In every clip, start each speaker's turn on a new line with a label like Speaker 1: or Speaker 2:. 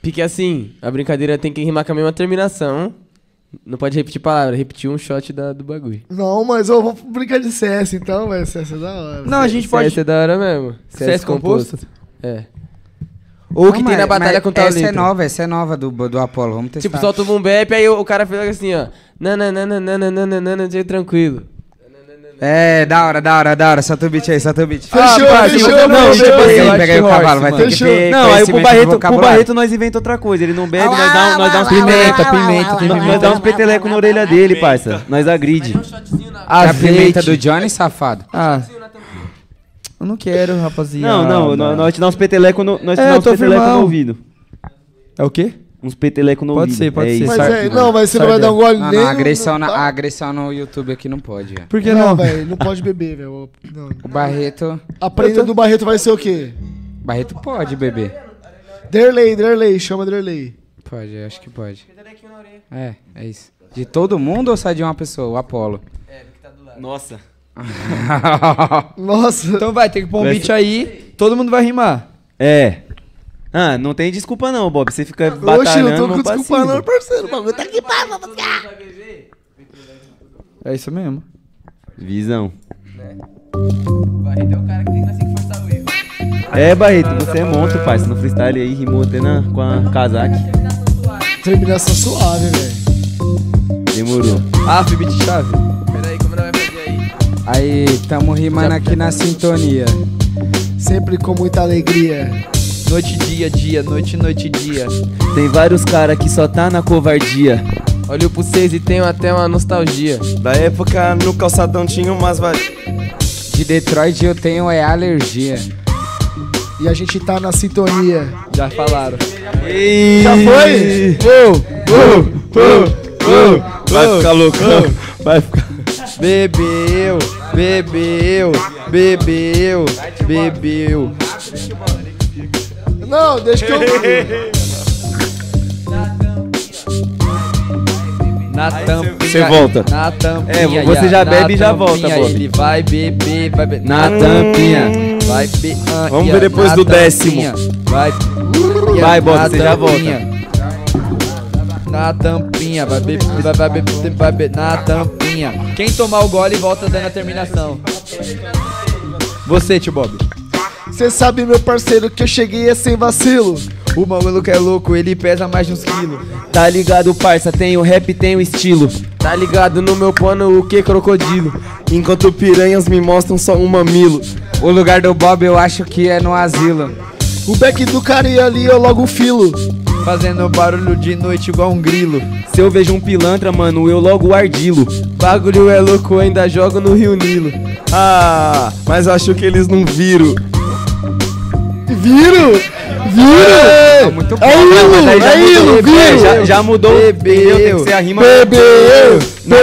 Speaker 1: Porque assim, a brincadeira tem que rimar com a mesma terminação. Não pode repetir palavra, repetir um shot do bagulho.
Speaker 2: Não, mas eu vou brincar de CS então, velho. CS é da hora.
Speaker 3: Não, a gente pode...
Speaker 1: CS é da hora mesmo.
Speaker 3: CS composto?
Speaker 1: É. Ou que tem na batalha com tal letra.
Speaker 4: Essa é nova do Apollo, vamos testar.
Speaker 1: Tipo, solta o boom bap, aí o cara fez assim, ó. Nananana, tranquilo.
Speaker 4: É, da hora. Solta o beat aí, solta o beat.
Speaker 2: Fechou.
Speaker 4: Não, tipo assim, pega aí o cavalo, vai ter que
Speaker 2: Fechou.
Speaker 4: ter
Speaker 3: Não, aí pro
Speaker 4: vocabulário.
Speaker 3: Barreto nós inventa outra coisa. Ele não bebe, nós dá uns pimenta. Nós dá uns peteleco na orelha dele, parça. Nós agride.
Speaker 4: A pimenta do Johnny, safado.
Speaker 3: Ah. Eu não quero, rapaziada.
Speaker 5: Não, nós te dá uns peteleco no ouvido.
Speaker 3: É o quê?
Speaker 5: Uns peteleco no ouvido.
Speaker 3: Pode ser.
Speaker 2: Mas você não vai dar um gole nem...
Speaker 4: A agressão no YouTube aqui não pode.
Speaker 3: Por que
Speaker 2: não, velho? Não pode beber, velho.
Speaker 4: O Barreto...
Speaker 2: A prenda do Barreto vai ser o quê?
Speaker 4: Barreto pode beber.
Speaker 2: Derley, chama Derley.
Speaker 4: Pode, acho que pode. É isso. De todo mundo ou só de uma pessoa? O Apollo.
Speaker 1: Que tá do lado.
Speaker 5: Nossa.
Speaker 2: Nossa.
Speaker 3: Então vai, tem que pôr um beat aí, todo mundo vai rimar.
Speaker 5: É. Ah, não tem desculpa não, Bob. Você fica batalhando.
Speaker 2: Oxe, não tô com desculpa não, parceiro. O bagulho tá aqui, pá, vamos cá.
Speaker 3: É isso mesmo.
Speaker 5: Visão.
Speaker 1: Barreto é o cara que tem que forçar o erro.
Speaker 5: É, Barreto, você é monstro, parça. No freestyle aí, rimou até com a casaque.
Speaker 2: Terminação suave, velho.
Speaker 5: Demorou.
Speaker 3: Beat chave.
Speaker 1: Peraí, como nós vai fazer aí?
Speaker 4: Aí, tamo rimando aqui na sintonia.
Speaker 2: Sempre com muita alegria.
Speaker 3: Noite, dia, noite, dia.
Speaker 5: Tem vários cara que só tá na covardia.
Speaker 1: Olho pro vocês e tenho até uma nostalgia.
Speaker 6: Da época no calçadão tinha umas
Speaker 4: De Detroit eu tenho alergia.
Speaker 2: E a gente tá na sintonia.
Speaker 3: Já falaram.
Speaker 2: Já foi?
Speaker 5: Vai ficar loucão. Vai ficar...
Speaker 3: Bebeu.
Speaker 2: Não, deixa que eu...
Speaker 3: Na tampinha.
Speaker 5: Você volta.
Speaker 3: Na tampinha.
Speaker 5: É, você já bebe e já volta, Bob.
Speaker 3: Ele vai beber.
Speaker 5: Na tampinha.
Speaker 3: Vai beber.
Speaker 6: Vamos ver depois do 10º.
Speaker 5: Vai, Bob, você já volta.
Speaker 3: Na tampinha, vai beber na tampinha. Quem tomar o gole volta dando a terminação. Você, tio Bob.
Speaker 2: Cê sabe, meu parceiro, que eu cheguei sem vacilo.
Speaker 3: O maluco é louco, ele pesa mais de uns quilos.
Speaker 5: Tá ligado, parça, tem o rap, tem o estilo.
Speaker 1: Tá ligado no meu pano, o que crocodilo?
Speaker 6: Enquanto piranhas me mostram só um mamilo.
Speaker 4: O lugar do Bob eu acho que é no asilo.
Speaker 2: O back do cara e ali eu logo filo.
Speaker 3: Fazendo barulho de noite igual um grilo.
Speaker 5: Se eu vejo um pilantra, mano, eu logo ardilo.
Speaker 1: Bagulho é louco, ainda jogo no Rio Nilo.
Speaker 6: Ah, mas acho que eles não viram.
Speaker 2: Viram?
Speaker 4: É muito bom.
Speaker 5: Já mudou.
Speaker 3: Bebeu.
Speaker 5: Tem que ser a rima.
Speaker 2: Bebeu.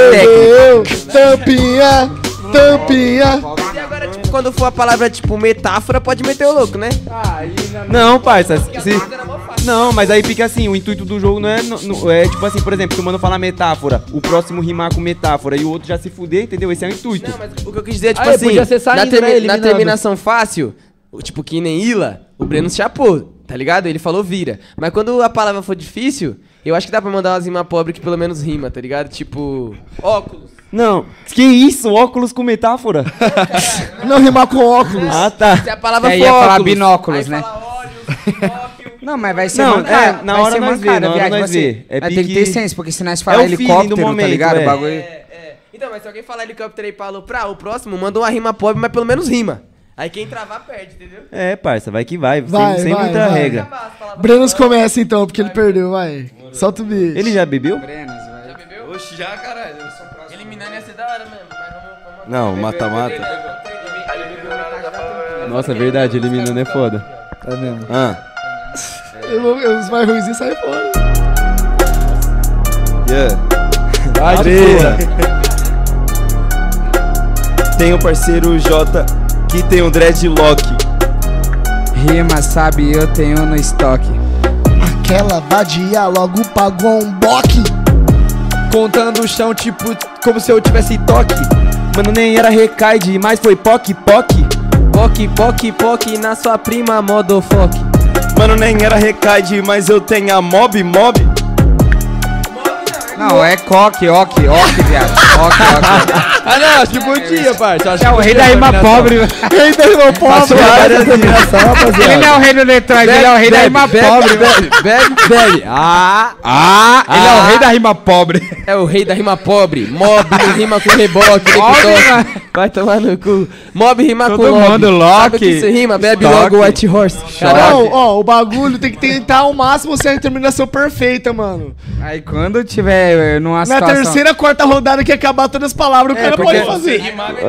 Speaker 2: Tampinha.
Speaker 1: E agora, tipo, quando for a palavra, tipo, metáfora, pode meter o louco, né?
Speaker 5: Não, parça. Não, mas aí fica assim, o intuito do jogo não é, é tipo assim, por exemplo, se o mano falar metáfora, o próximo rimar com metáfora e o outro já se fuder, entendeu? Esse é o intuito.
Speaker 1: Não, mas o que eu quis dizer é, tipo
Speaker 3: Aí,
Speaker 1: assim,
Speaker 3: podia ser saindo, né,
Speaker 1: na
Speaker 3: eliminando.
Speaker 1: terminação fácil, tipo, que nem Ila, o Breno se chapou, tá ligado? Ele falou vira. Mas quando a palavra for difícil, eu acho que dá pra mandar umas rimas pobres que pelo menos rima, tá ligado? Tipo, óculos.
Speaker 5: Não, que isso? Óculos com metáfora?
Speaker 2: Não rimar com óculos.
Speaker 5: Ah, tá.
Speaker 1: Se a palavra for
Speaker 4: Ia falar
Speaker 1: óculos,
Speaker 4: binóculos,
Speaker 1: aí
Speaker 4: né?
Speaker 1: fala óculos, óculos.
Speaker 4: Não, mas vai ser
Speaker 5: Não,
Speaker 4: mancada.
Speaker 5: na
Speaker 4: vai
Speaker 5: hora
Speaker 4: ser
Speaker 5: nós vê,
Speaker 4: mancada,
Speaker 5: na hora
Speaker 4: viagem,
Speaker 5: nós
Speaker 4: você-
Speaker 5: vê. É
Speaker 4: Mas tem que
Speaker 5: pique-
Speaker 4: ter senso, porque se nós falar
Speaker 5: o feeling do
Speaker 4: helicóptero, tá
Speaker 5: momento,
Speaker 4: ligado?
Speaker 5: é.
Speaker 4: O bagulho...
Speaker 1: Então, mas se alguém falar helicóptero aí pra o próximo, manda uma rima pobre, mas pelo menos rima. Aí quem travar perde, entendeu?
Speaker 5: É, parça, vai que vai.
Speaker 2: Vai,
Speaker 5: sem
Speaker 2: vai,
Speaker 5: muita
Speaker 2: vai.
Speaker 5: regra.
Speaker 2: Brenos começa então, porque ele perdeu, vai. Solta o bicho.
Speaker 5: Ele já bebeu?
Speaker 1: Já bebeu?
Speaker 6: Oxe, já, caralho.
Speaker 1: Eliminando ia ser da hora mesmo, mas vamos
Speaker 6: Não, mata-mata.
Speaker 5: Nossa, verdade, eliminando é foda.
Speaker 3: É mesmo.
Speaker 6: Ah,
Speaker 2: Os mais ruins saem fora.
Speaker 6: yeah.
Speaker 3: Vai,
Speaker 6: Treta. Tem o parceiro J que tem um dreadlock.
Speaker 4: Rima, sabe, eu tenho no estoque.
Speaker 2: Aquela vadia logo pagou um boque.
Speaker 3: Contando o chão, tipo, como se eu tivesse toque.
Speaker 5: Mano, nem era recaide, mas foi poc.
Speaker 1: Poc, poc, poc na sua prima, modofoque.
Speaker 6: Mano, nem era recaide, mas eu tenho a mob.
Speaker 4: Não, é coque, viado. Oque.
Speaker 3: Ah, não, acho que podia, parça.
Speaker 4: É o rei da rima pobre.
Speaker 2: Rei da rima pobre.
Speaker 4: Ele não é o rei do eletrônico, ele é o rei da rima pobre.
Speaker 3: Bebe.
Speaker 4: Ele é o rei da rima pobre.
Speaker 1: É o rei da rima pobre. Mob rima com reboque.
Speaker 4: Mob,
Speaker 1: Vai tomar no cu. Mob rima
Speaker 4: Todo
Speaker 1: com lobby.
Speaker 4: mundo lock.
Speaker 1: Sabe o que você rima? Bebe
Speaker 4: Stock.
Speaker 1: logo White Horse.
Speaker 2: Não, ó, o bagulho tem que tentar ao máximo ser a terminação perfeita, mano.
Speaker 4: Aí quando tiver numa
Speaker 2: Na
Speaker 4: situação...
Speaker 2: terceira, quarta rodada que acabar todas as palavras, o cara
Speaker 4: porque
Speaker 2: pode fazer.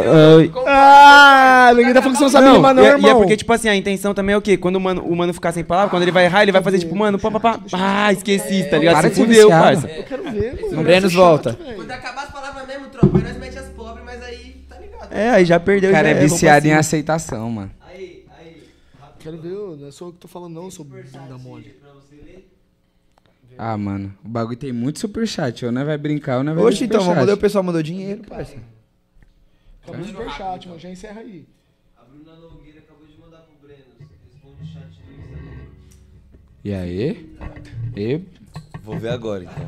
Speaker 6: Ai.
Speaker 2: Ninguém tá falando que você não sabe rimar não,
Speaker 5: e
Speaker 2: irmão.
Speaker 5: é porque, tipo assim, a intenção também é o quê? Quando o mano ficar sem palavra, quando ele vai errar, ele vai fazer tipo, mano, pá. Ah, esqueci, tá ligado?
Speaker 4: Para
Speaker 5: Se
Speaker 4: de
Speaker 5: fudeu,
Speaker 4: viciar,
Speaker 5: parça.
Speaker 2: Eu quero ver, mano.
Speaker 3: O Brenos volta.
Speaker 1: Quando acabar as palavras mesmo, tropa, aí nós mete as pobres, mas aí tá ligado.
Speaker 5: É, aí já perdeu.
Speaker 4: O cara
Speaker 5: já
Speaker 4: é viciado em
Speaker 5: vamos
Speaker 4: aceitação, mano.
Speaker 2: Quero ver, não é só eu que tô falando não, eu sou da mole.
Speaker 4: Ah, mano, o bagulho tem muito superchat, ou não vai brincar, ou não vai
Speaker 3: Oxe, então, vamos ler, o pessoal mandou dinheiro, parça.
Speaker 2: Acabou o superchat, mano, já encerra aí.
Speaker 1: A Bruna Nogueira acabou de mandar pro Breno. Responde o chat do Instagram.
Speaker 4: E aí? E...
Speaker 6: Vou ver agora, então.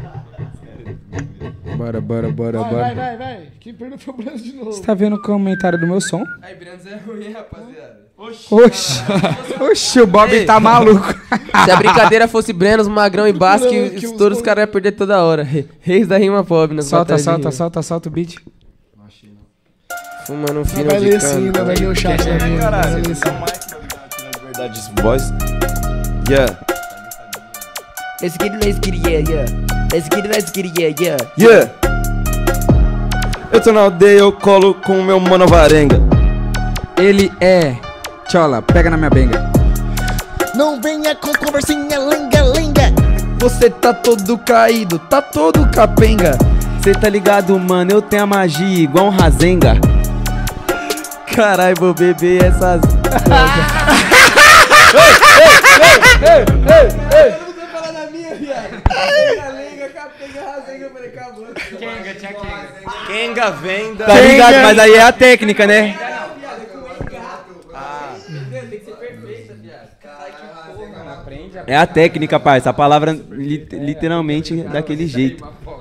Speaker 4: Bora.
Speaker 2: Vai. Quem perdeu foi o Breno de novo.
Speaker 4: Você tá vendo o comentário do meu som?
Speaker 1: Aí, Breno é ruim, rapaziada.
Speaker 4: Oxi, o Bob tá maluco.
Speaker 1: Se a brincadeira fosse Brenos, Magrão e Basque, todos os caras iam perder toda hora. Reis da rima pobre. nas batalhas de rima.
Speaker 4: Solta o beat.
Speaker 1: Fumando um fino
Speaker 2: Vai
Speaker 1: de
Speaker 2: ler
Speaker 1: cano.
Speaker 2: sim, vai ler o chat da minha.
Speaker 6: Caralho,
Speaker 2: Vai ler sim.
Speaker 6: de verdade, boys. Yeah.
Speaker 1: Let's get it, yeah. Let's get it, yeah.
Speaker 6: Yeah. Eu tô na aldeia, eu colo com o meu mano Varenga.
Speaker 4: Ele é... Chola, pega na minha benga.
Speaker 2: Não venha com conversinha lenga.
Speaker 3: Você tá todo caído, tá todo capenga.
Speaker 5: Cê tá ligado, mano? Eu tenho a magia igual um Razenga. Carai, vou beber essas.
Speaker 6: Kenga, venda.
Speaker 5: Tá ligado? Mas aí é a técnica, né? É a técnica, parça. A palavra literalmente daquele jeito.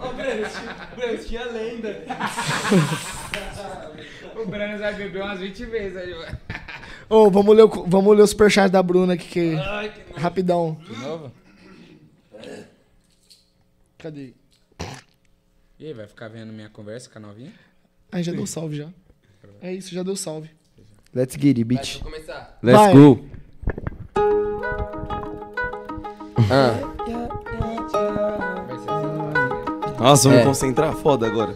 Speaker 4: O Breno vai beber umas 20 vezes aí, mano.
Speaker 2: Ô, vamos ler o superchat da Bruna aqui, que... Rapidão.
Speaker 4: De novo?
Speaker 2: Cadê?
Speaker 4: E aí, vai ficar vendo minha conversa com a novinha?
Speaker 2: Aí já deu salve já. É isso, já deu salve.
Speaker 3: Let's get it, bitch.
Speaker 1: Vamos começar.
Speaker 5: Let's
Speaker 2: Vai.
Speaker 5: go.
Speaker 6: Nossa, vou me concentrar foda agora.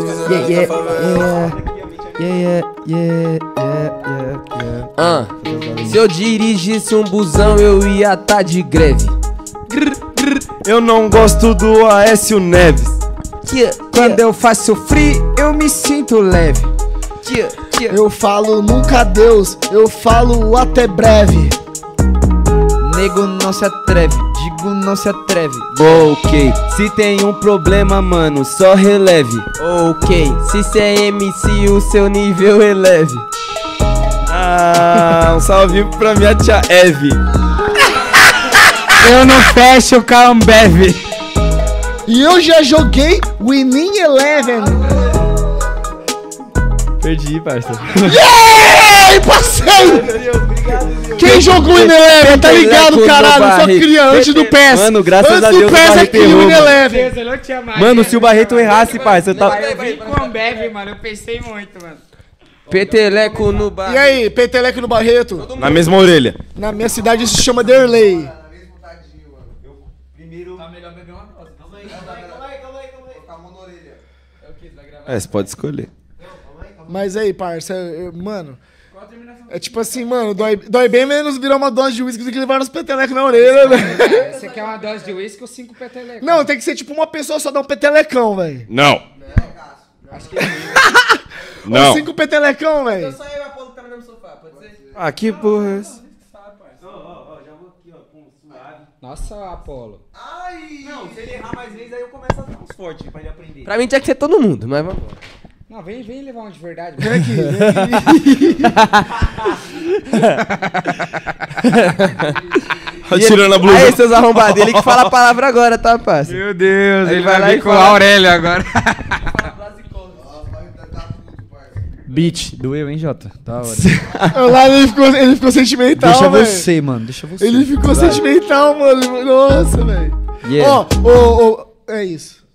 Speaker 1: Se eu dirigisse um busão, eu ia tá de greve.
Speaker 6: Eu não gosto do Aécio Neves.
Speaker 4: Quando eu faço free, eu me sinto leve.
Speaker 2: Eu falo nunca adeus, eu falo até breve.
Speaker 3: Nego não se atreve, digo não se atreve.
Speaker 5: Ok, se tem um problema, mano, só releve.
Speaker 1: Ok, se cê é MC, o seu nível eleve.
Speaker 6: Ah, um salve pra minha tia Eve.
Speaker 4: Eu não fecho o Ambev.
Speaker 2: E eu já joguei Winning Eleven.
Speaker 5: Perdi, parça.
Speaker 2: Ei, passei! Quem jogou Winning Eleven, tá ligado, caralho? Só cria antes do PES.
Speaker 5: Mano, graças
Speaker 2: antes
Speaker 5: a
Speaker 2: do
Speaker 5: Deus, o
Speaker 2: PES é
Speaker 5: Barreto
Speaker 2: cria
Speaker 5: errou,
Speaker 2: Winning
Speaker 5: mano.
Speaker 2: Eleven.
Speaker 4: Eu não tinha mais.
Speaker 5: Mano, se o Barreto errasse, parça, eu tava.
Speaker 4: Eu vim com Ambev, mano. Eu pensei muito, mano.
Speaker 1: Peteleco no bar.
Speaker 2: E aí, Peteleco no Barreto?
Speaker 6: Na mesma orelha.
Speaker 2: Na minha cidade isso se chama Derley.
Speaker 6: É, você pode escolher.
Speaker 2: Mas aí, parça, mano... É tipo assim, mano, dói bem menos virar uma dose de uísque do que levar uns petelecos na orelha, velho.
Speaker 4: Você quer uma dose de uísque ou 5 petelecos?
Speaker 2: Não, tem que ser tipo uma pessoa só dar um petelecão, velho.
Speaker 6: Não.
Speaker 2: Ou
Speaker 6: Não.
Speaker 2: 5 petelecão, velho.
Speaker 1: Só eu e a Apolo que tá no mesmo sofá, pode ser?
Speaker 6: Ah, que porra é essa?
Speaker 4: Nossa, Apolo.
Speaker 5: Não, se ele errar mais vezes, aí eu começo a dar uns fortes pra ele aprender.
Speaker 1: Pra mim tinha que ser todo mundo, mas vamos.
Speaker 4: Não, vem levar um de verdade.
Speaker 2: Vem aqui, vem aqui.
Speaker 6: tirando a blusa.
Speaker 1: Aí, seus arrombados, ele que fala a palavra agora, tá, parça?
Speaker 3: Meu Deus,
Speaker 1: Ele
Speaker 3: ele
Speaker 1: vai lá
Speaker 3: vai
Speaker 1: e
Speaker 3: vir com
Speaker 1: fala.
Speaker 3: a Aurélio agora. Beat, doeu, hein, Jota? Da hora.
Speaker 2: Lá ele ficou sentimental,
Speaker 3: Deixa
Speaker 2: velho.
Speaker 3: você, mano, deixa você.
Speaker 2: Ele ficou sentimental, mano. Nossa, velho.
Speaker 3: Yeah.
Speaker 2: Ó, é isso.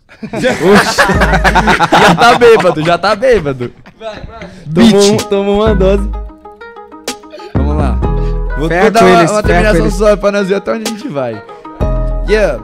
Speaker 3: Já tá bêbado.
Speaker 5: Tomou uma dose.
Speaker 3: Vamos lá. Vou
Speaker 4: Ferra
Speaker 3: dar
Speaker 4: com
Speaker 3: uma,
Speaker 4: eles,
Speaker 3: uma
Speaker 4: ferra
Speaker 3: terminação
Speaker 4: com eles.
Speaker 3: suave pra nós ver até onde a gente vai. Yeah,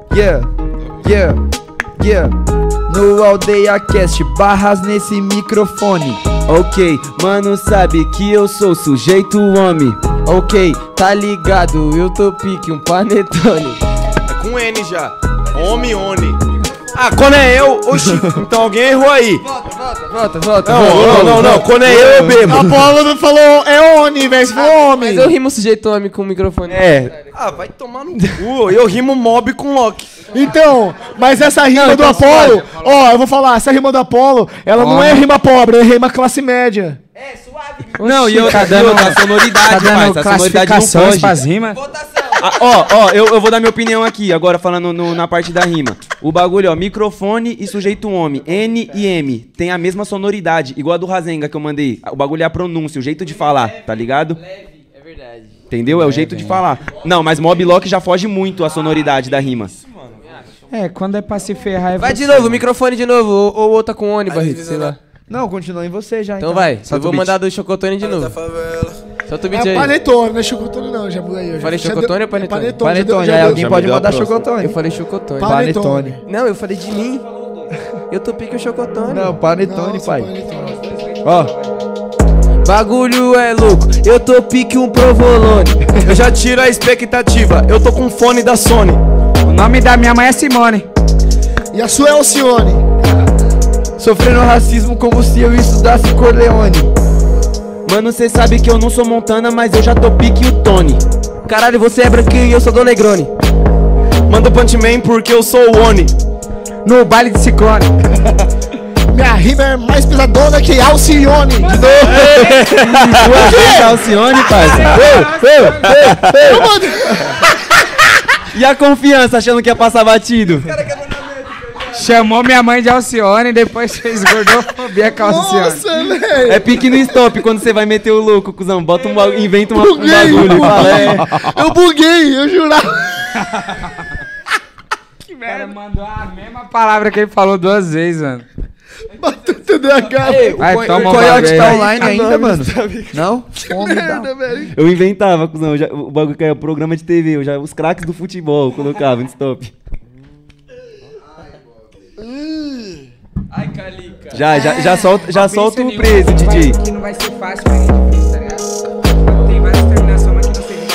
Speaker 3: yeah. No Aldeia Cast, barras nesse microfone.
Speaker 5: Ok, mano, sabe que eu sou sujeito homem.
Speaker 1: Ok, tá ligado, eu tô pique, um panetone.
Speaker 6: É com N já. Homem, Oni. Ah, quando é eu, oxi, então alguém errou aí.
Speaker 1: Volta.
Speaker 6: Não, quando é eu bebo.
Speaker 2: Apolo não falou, é Oni, velho. Você falou homem.
Speaker 1: Mas eu rimo sujeito homem com o microfone.
Speaker 6: Ah, vai tomar no cu. Eu rimo mob com Loki.
Speaker 2: Então, mas essa rima do Apolo, ó, eu vou falar, essa rima do Apolo, ela não é rima pobre, é rima classe média.
Speaker 5: Não, e
Speaker 4: tá
Speaker 5: a sonoridade,
Speaker 4: Tá dando
Speaker 5: parça, a sonoridade não
Speaker 4: classificações
Speaker 5: foge.
Speaker 4: pras rimas.
Speaker 5: Eu vou dar minha opinião aqui, agora falando na parte da rima. O bagulho, ó, microfone e sujeito homem, N e M, tem a mesma sonoridade, igual a do Razenga que eu mandei. O bagulho é a pronúncia, o jeito de falar, tá ligado?
Speaker 1: É verdade.
Speaker 5: Entendeu? É o jeito de falar. Não, mas Mob Lock já foge muito a sonoridade da rima.
Speaker 4: É, quando é pra se ferrar é
Speaker 1: Vai
Speaker 4: você.
Speaker 1: de novo, microfone de novo, ou outra com Oni, Barreto, sei lá.
Speaker 3: Não, continua em você já.
Speaker 1: Então vai, eu
Speaker 3: Solta
Speaker 1: vou
Speaker 3: o beat.
Speaker 1: mandar do Chocotone de novo. Solta o beat
Speaker 2: É
Speaker 1: aí.
Speaker 2: panetone, não é chocotone não, já mudei. Eu
Speaker 1: Falei
Speaker 2: já
Speaker 1: chocotone
Speaker 2: deu-
Speaker 1: ou panetone?
Speaker 3: Panetone,
Speaker 2: já
Speaker 3: aí
Speaker 2: deu-
Speaker 3: alguém
Speaker 6: já
Speaker 3: pode
Speaker 6: me deu a
Speaker 3: mandar
Speaker 6: próxima.
Speaker 3: chocotone.
Speaker 1: Eu falei Chocotone.
Speaker 3: Panetone.
Speaker 1: Não, eu falei de mim. Eu tô pique o Chocotone.
Speaker 3: Não, panetone,
Speaker 2: Nossa,
Speaker 3: pai.
Speaker 2: panetone.
Speaker 3: Ó,
Speaker 1: Bagulho é louco, eu tô pique um provolone.
Speaker 6: Eu já tiro a expectativa. Eu tô com fone da Sony.
Speaker 4: O nome da minha mãe é Simone.
Speaker 2: E a sua é Alcione.
Speaker 3: sofrendo racismo como se eu estudasse Corleone.
Speaker 5: Mano, cê sabe que eu não sou Montana, mas eu já tô pique o Tony.
Speaker 1: Caralho, você é branquinho e eu sou do Negroni.
Speaker 6: Manda o Punchman porque eu sou o Oni.
Speaker 4: No baile de Ciclone.
Speaker 2: Minha rima é mais pesadona que Alcione. De novo.
Speaker 5: Alcione, parça. E a confiança achando que ia passar batido?
Speaker 4: Chamou minha mãe de Alcione e depois fez gordofobia com a Alcione.
Speaker 2: Nossa, velho.
Speaker 5: É pique no stop quando você vai meter o louco, cuzão. Bota inventa um
Speaker 2: Buguei,
Speaker 5: bagulho. Fala,
Speaker 2: Eu buguei, eu jurava.
Speaker 4: O cara mandou a mesma palavra que ele falou 2 vezes, mano.
Speaker 2: Bateu o TDAH.
Speaker 4: Vai, toma
Speaker 3: o
Speaker 4: um
Speaker 3: Coyote
Speaker 4: bagulho
Speaker 3: tá
Speaker 4: aí.
Speaker 3: online ainda, mano? Não?
Speaker 2: Merda, velho.
Speaker 5: Eu inventava, cuzão. O bagulho que é o programa de TV. Os craques do futebol eu colocava no stop.
Speaker 1: Ai, Calica.
Speaker 5: Já solta o preso, DJ.
Speaker 4: Que não vai ser fácil, mas é difícil, tá ligado? Tem várias terminações, mas que não sei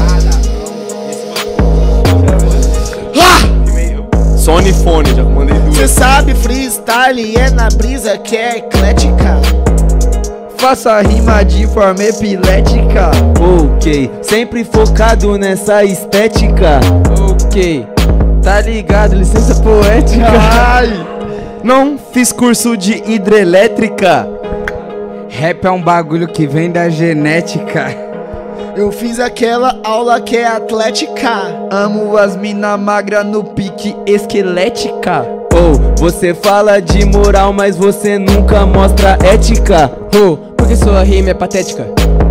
Speaker 6: Sony Fone, já mandei duas.
Speaker 2: Cê sabe, freestyle é na brisa que é eclética.
Speaker 3: Faça a rima de forma epilética.
Speaker 5: Ok, sempre focado nessa estética.
Speaker 1: Ok, tá ligado, licença poética.
Speaker 3: Ai!
Speaker 6: Não fiz curso de hidrelétrica.
Speaker 4: Rap é um bagulho que vem da genética.
Speaker 2: Eu fiz aquela aula que é atlética.
Speaker 3: Amo as mina magra no pique esquelética.
Speaker 5: Você fala de moral, mas você nunca mostra ética.
Speaker 1: Porque sua rima é patética.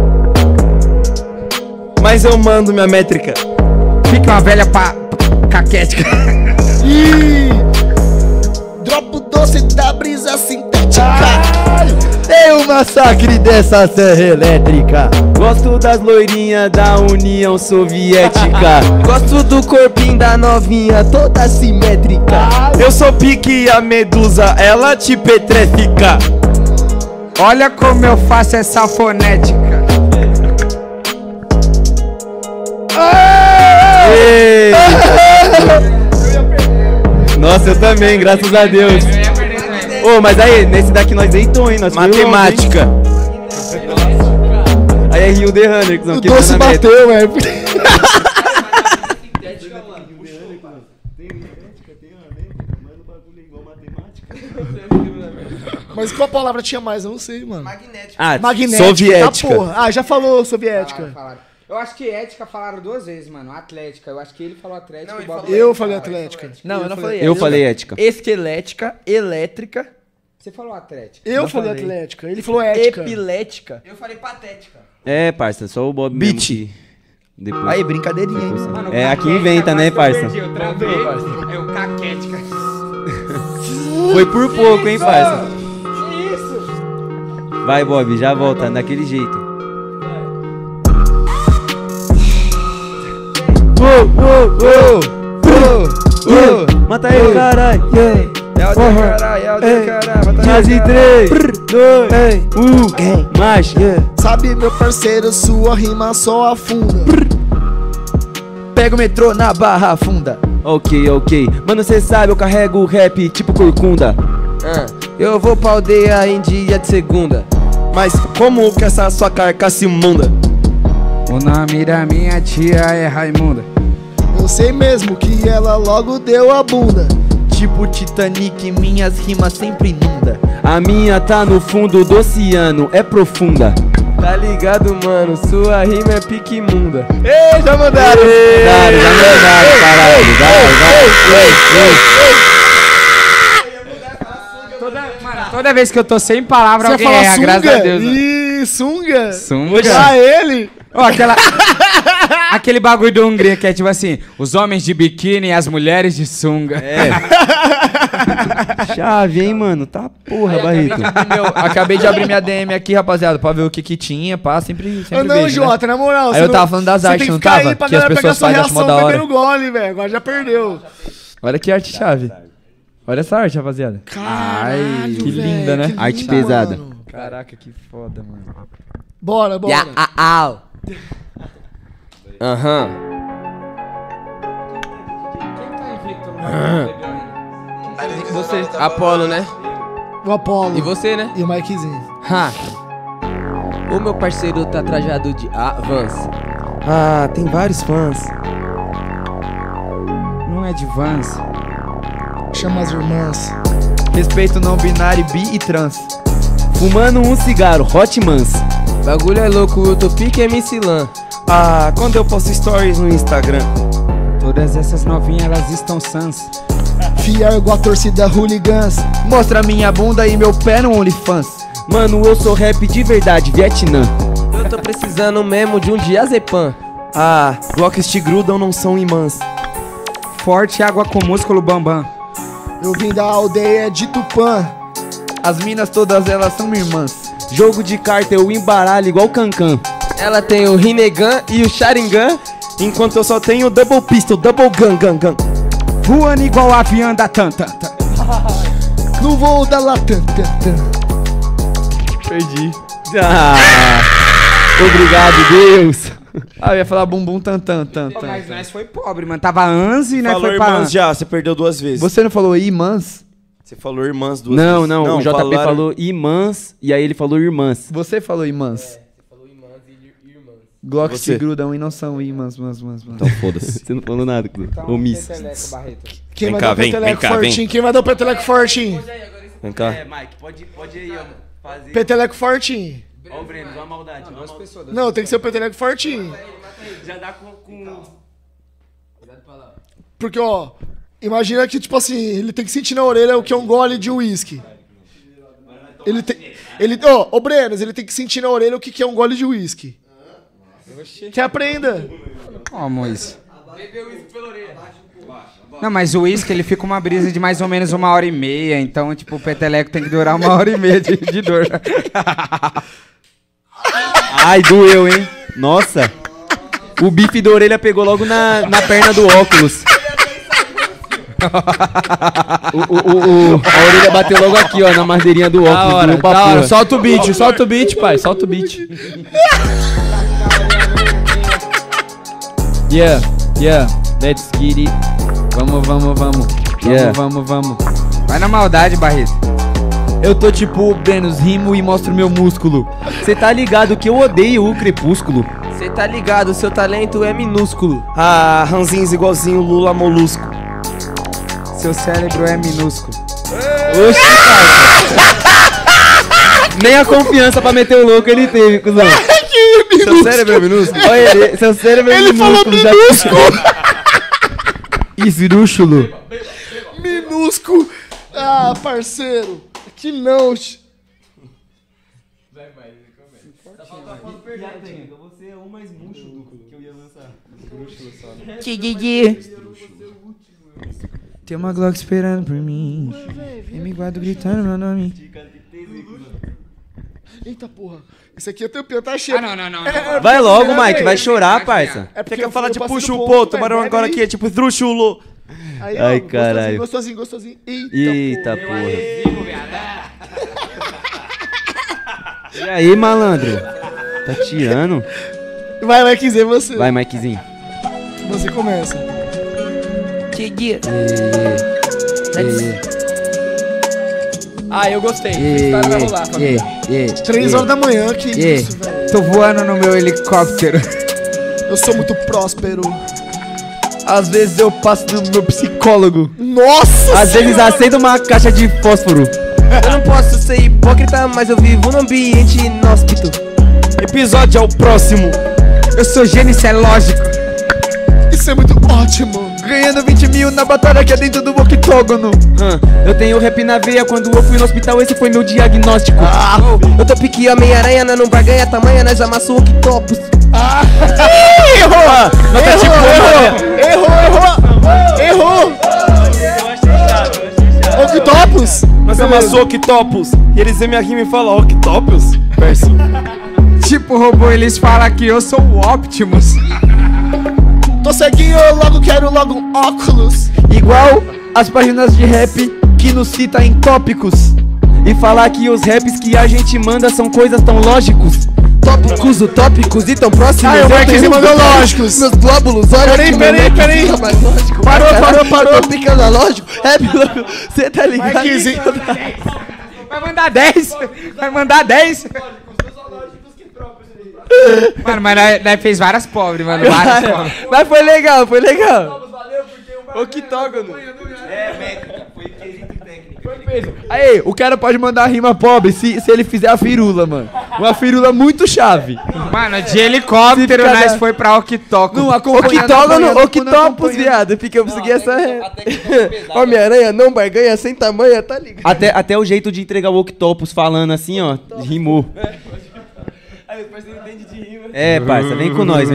Speaker 6: Mas eu mando minha métrica.
Speaker 4: Fica uma velha caquética.
Speaker 2: Ih, dropo doce da brisa sintética.
Speaker 3: Tem um massacre dessa serra elétrica.
Speaker 5: Gosto das loirinhas da União Soviética.
Speaker 1: Gosto do corpinho da novinha, toda simétrica.
Speaker 6: Eu sou pique a medusa, ela te petrifica.
Speaker 4: Olha como eu faço essa fonética.
Speaker 5: Nossa, eu também, graças a Deus. Mas aí, nesse daqui nós deitou, hein? Nós foi longe, hein?
Speaker 6: Matemática.
Speaker 5: Aí é Rio The Runner, que
Speaker 2: O doce bateu, velho. Mas qual palavra tinha mais? Eu não sei, mano.
Speaker 6: Ah,
Speaker 2: Magnética.
Speaker 6: soviética.
Speaker 2: Tá, porra. Ah, já falou soviética.
Speaker 4: Eu acho que ética falaram 2 vezes, mano. Atlética. Eu acho que ele falou atlética.
Speaker 1: Não,
Speaker 4: o
Speaker 1: ele
Speaker 4: Bob-
Speaker 1: falou-
Speaker 2: Eu falei atlética.
Speaker 3: Não, eu não falei
Speaker 5: Eu falei ética.
Speaker 3: Esquelética, elétrica,
Speaker 4: Você falou atlética.
Speaker 2: Eu
Speaker 3: Não
Speaker 2: falei
Speaker 3: falei.
Speaker 2: atlética. Ele falou ética.
Speaker 3: epilética.
Speaker 1: Eu falei patética.
Speaker 5: É, parça, só o Bob
Speaker 3: Beat.
Speaker 5: mesmo que depois.
Speaker 3: Aí, brincadeirinha, hein?
Speaker 4: Mano,
Speaker 5: É, aqui
Speaker 4: caquética,
Speaker 5: inventa, né,
Speaker 4: quase que eu
Speaker 5: parça?
Speaker 4: perdi, eu travei. É o caquética.
Speaker 5: Foi por pouco, hein, parça?
Speaker 4: Que isso?
Speaker 5: Vai, Bob, já volta, daquele jeito. Mata ele, caralho.
Speaker 3: É o teu caralho, é o teu caralho.
Speaker 5: Mas em 3, 2, 1, marcha.
Speaker 2: Sabe, meu parceiro, sua rima só afunda.
Speaker 3: Pega o metrô na Barra Funda.
Speaker 5: Ok, ok. Mano, cê sabe, eu carrego o rap tipo corcunda.
Speaker 1: Eu vou pra aldeia em dia de segunda.
Speaker 6: Mas como que essa sua carcaça imunda?
Speaker 4: O nome da minha tia é Raimunda.
Speaker 2: Eu sei mesmo que ela logo deu a bunda.
Speaker 3: Tipo Titanic, minhas rimas sempre inunda.
Speaker 5: A minha tá no fundo do oceano, é profunda.
Speaker 1: Tá ligado, mano? Sua rima é pique imunda.
Speaker 2: Ei, já mandaram.
Speaker 5: Cara, já mandaram, caralho.
Speaker 4: Toda vez que eu tô sem palavra,
Speaker 2: Você
Speaker 4: alguém
Speaker 2: fala
Speaker 4: erra,
Speaker 2: sunga?
Speaker 4: graças a Deus. Mano.
Speaker 2: Ih, sunga?
Speaker 4: Sunga.
Speaker 2: Ah, ele?
Speaker 4: Ó, aquele bagulho do Hungria que é tipo assim, os homens de biquíni e as mulheres de sunga.
Speaker 5: Chave, hein, mano? Tá porra, Barreto.
Speaker 3: Acabei de abrir minha DM aqui, rapaziada, pra ver o que tinha, pá, sempre
Speaker 2: Não,
Speaker 3: vejo, né?
Speaker 2: Jota, na moral.
Speaker 3: Aí eu tava falando das artes, não tava?
Speaker 2: Pra
Speaker 3: Que as
Speaker 2: galera pegar
Speaker 3: pessoas
Speaker 2: sua
Speaker 3: fazem, acho mó
Speaker 2: reação
Speaker 3: da hora.
Speaker 2: primeiro gole, velho. Agora já perdeu.
Speaker 3: Olha que arte chave. Olha essa arte, rapaziada.
Speaker 2: Caralho,
Speaker 3: que
Speaker 2: velho,
Speaker 3: linda, né?
Speaker 2: que
Speaker 5: Arte
Speaker 2: linda,
Speaker 5: pesada.
Speaker 2: mano.
Speaker 3: Caraca, que foda, mano.
Speaker 2: Bora, bora.
Speaker 1: Aham.
Speaker 3: Você.
Speaker 1: Apolo, né?
Speaker 2: O Apolo.
Speaker 1: E você, né?
Speaker 2: E o Mikezinho.
Speaker 1: Ha. O meu parceiro tá trajado de Vans.
Speaker 6: Ah, tem vários fãs.
Speaker 4: Não é de Vans.
Speaker 2: Chama as irmãs.
Speaker 3: Respeito não binário, bi e trans.
Speaker 5: Fumando um cigarro, Hot Mans.
Speaker 1: Bagulho é louco, eu tô pique MC Lan.
Speaker 6: Ah, quando eu posto stories no Instagram.
Speaker 4: Todas essas novinhas, elas estão sãs.
Speaker 2: Fiel igual a torcida hooligans.
Speaker 3: Mostra minha bunda e meu pé no OnlyFans.
Speaker 5: Mano, eu sou rap de verdade, Vietnã.
Speaker 1: Eu tô precisando mesmo de um diazepam.
Speaker 6: Ah, blocos te grudam, não são imãs.
Speaker 4: Forte água com músculo bambam.
Speaker 2: Eu vim da aldeia de Tupã.
Speaker 3: As minas todas elas são minhas irmãs.
Speaker 5: Jogo de carta eu embaralho igual Cancan.
Speaker 1: Ela tem o Rinnegan e o Sharingan.
Speaker 6: Enquanto eu só tenho double pistol, double gun.
Speaker 4: Voando igual avião da tanta.
Speaker 2: No voo da Latam.
Speaker 3: Perdi.
Speaker 5: Obrigado, Deus.
Speaker 3: Ah, eu ia falar bumbum tan.
Speaker 4: Mas nós foi pobre, mano. Tava Anzi, né?
Speaker 6: Falou
Speaker 4: Foi pra
Speaker 6: irmãs já, você perdeu 2 vezes.
Speaker 3: Você não falou irmãs?
Speaker 6: Você falou irmãs 2
Speaker 5: Não,
Speaker 6: vezes.
Speaker 5: não, o JP
Speaker 6: falaram-
Speaker 5: falou irmãs e aí ele falou irmãs.
Speaker 3: Você falou irmãs. Glocks
Speaker 6: Você.
Speaker 3: se grudam e não são irmãs, mãs.
Speaker 5: Então foda-se. Você não falou nada, omisso.
Speaker 2: Quem
Speaker 6: Vem
Speaker 2: vai
Speaker 6: cá,
Speaker 2: dar o
Speaker 6: vem
Speaker 2: peteleco
Speaker 6: cá,
Speaker 2: fortinho?
Speaker 6: vem.
Speaker 2: Quem vai dar o peteleco fortinho?
Speaker 6: Vem cá.
Speaker 5: Mike, pode aí, ó. Fazer.
Speaker 2: Peteleco fortinho.
Speaker 5: Ó o Breno, ó a maldade.
Speaker 2: Não, tem que ser o peteleco fortinho.
Speaker 5: Já dá com...
Speaker 2: Porque, ó, imagina que, tipo assim, ele tem que sentir na orelha o que é um gole de uísque. Ele tem... Ô, Brenos, ele tem que sentir na orelha o que é um gole de uísque. Que aprenda.
Speaker 4: Como isso? Não, mas o uísque, ele fica uma brisa de mais ou menos 1h30. Então, tipo, o peteleco tem que durar 1h30 de dor.
Speaker 5: Ai, doeu, hein? Nossa. O bife da orelha pegou logo na perna do óculos. A orelha bateu logo aqui, ó, na madeirinha do óculos. doeu pra porra.
Speaker 3: Solta o beat, pai, solta o beat. Yeah, let's get it. Vamos.
Speaker 5: Yeah.
Speaker 4: Vamos. Vai na maldade, Barreto.
Speaker 3: Eu tô tipo Brenos, rimo e mostro meu músculo.
Speaker 5: Cê tá ligado que eu odeio o crepúsculo.
Speaker 1: Cê tá ligado, seu talento é minúsculo.
Speaker 6: Ah, ranzinhos igualzinho Lula Molusco.
Speaker 4: Seu cérebro é minúsculo.
Speaker 5: Oxi, cara. Nem a confiança pra meter o louco ele teve, cuzão.
Speaker 2: minúsculo.
Speaker 5: Seu cérebro é minúsculo? Olha ele, seu cérebro é
Speaker 2: Ele falou
Speaker 5: minúsculo.
Speaker 2: minúsculo.
Speaker 3: Esdrúxulo.
Speaker 2: Minúsculo. Ah, parceiro. Que não.
Speaker 5: Você é um mais murcho do que eu ia lançar.
Speaker 3: Tem uma Glock esperando por mim. M4 gritando meu nome.
Speaker 2: Eita porra. Esse aqui é tampinha, tá cheio.
Speaker 4: Ah, não.
Speaker 5: Vai logo, Mike, vai chorar, parça.
Speaker 2: É
Speaker 6: Você quer falar tipo
Speaker 2: passei do
Speaker 6: chupô,
Speaker 2: ponto,
Speaker 6: tomaram
Speaker 2: velho.
Speaker 6: agora aqui, é tipo truchulo.
Speaker 2: Aí,
Speaker 5: Ai,
Speaker 2: ó,
Speaker 5: caralho.
Speaker 2: Gostosinho.
Speaker 5: Eita,
Speaker 2: porra.
Speaker 5: porra. E aí, malandro? Tá tirando?
Speaker 2: Vai, Mikezinho, você.
Speaker 5: Vai, Mikezinho.
Speaker 2: Você começa.
Speaker 3: Ah, eu gostei. Essa história vai rolar, família.
Speaker 2: 3 horas da manhã, que isso, velho.
Speaker 3: Tô voando no meu helicóptero.
Speaker 2: Eu sou muito próspero.
Speaker 3: Às vezes eu passo no meu psicólogo.
Speaker 2: Nossa
Speaker 5: Às vezes acendo uma caixa de fósforo.
Speaker 1: Eu não posso ser hipócrita, mas eu vivo num ambiente inóspito.
Speaker 6: Episódio é o próximo.
Speaker 3: Eu sou gênio, isso é lógico.
Speaker 2: Isso é muito ótimo.
Speaker 3: Ganhando 20 mil na batalha que é dentro do octógono.
Speaker 5: Eu tenho rap na veia, quando eu fui no hospital, esse foi meu diagnóstico.
Speaker 1: Eu tô pique Homem-Aranha, nós não barganha tamanha, nós amassou o octopus.
Speaker 2: Errou. Octopus?
Speaker 6: Nós amassou Octopus. E eles vêm aqui e me falam Octopus. Verso.
Speaker 3: Tipo robô, eles falam que eu sou o Optimus.
Speaker 2: Tô ceguinho, eu logo quero logo um óculos.
Speaker 3: Igual as páginas de rap que nos cita em tópicos.
Speaker 5: E falar que os raps que a gente manda são coisas tão lógicos.
Speaker 1: Tópicos, utópicos e tão próximos.
Speaker 2: Ah, eu vou aqui mandou lógicos.
Speaker 1: Meus glóbulos, olha aqui.
Speaker 2: Peraí. Parou.
Speaker 1: Pique analógico, rap louco, cê tá ligado?
Speaker 2: Mikezinho.
Speaker 3: Vai mandar 10. Vai mandar 10. Mano, mas nós fez várias pobres, mano. Várias pobres.
Speaker 1: Mas foi legal. Octógono.
Speaker 3: Aí, o cara pode mandar rima pobre se ele fizer a firula, mano. Uma firula muito chave.
Speaker 4: Mano, de helicóptero
Speaker 3: Se
Speaker 4: nós
Speaker 3: ficar-
Speaker 4: foi pra octógono.
Speaker 3: Não acompanha.
Speaker 1: Octógono, octopus, viado. Porque eu consegui essa reta. Homem-Aranha, não barganha, sem tamanha, tá ligado?
Speaker 5: Até o jeito de entregar o Octopus falando assim, ó, rimou.
Speaker 1: Aí o parceiro entende de rima.
Speaker 5: É, parça, vem com nós.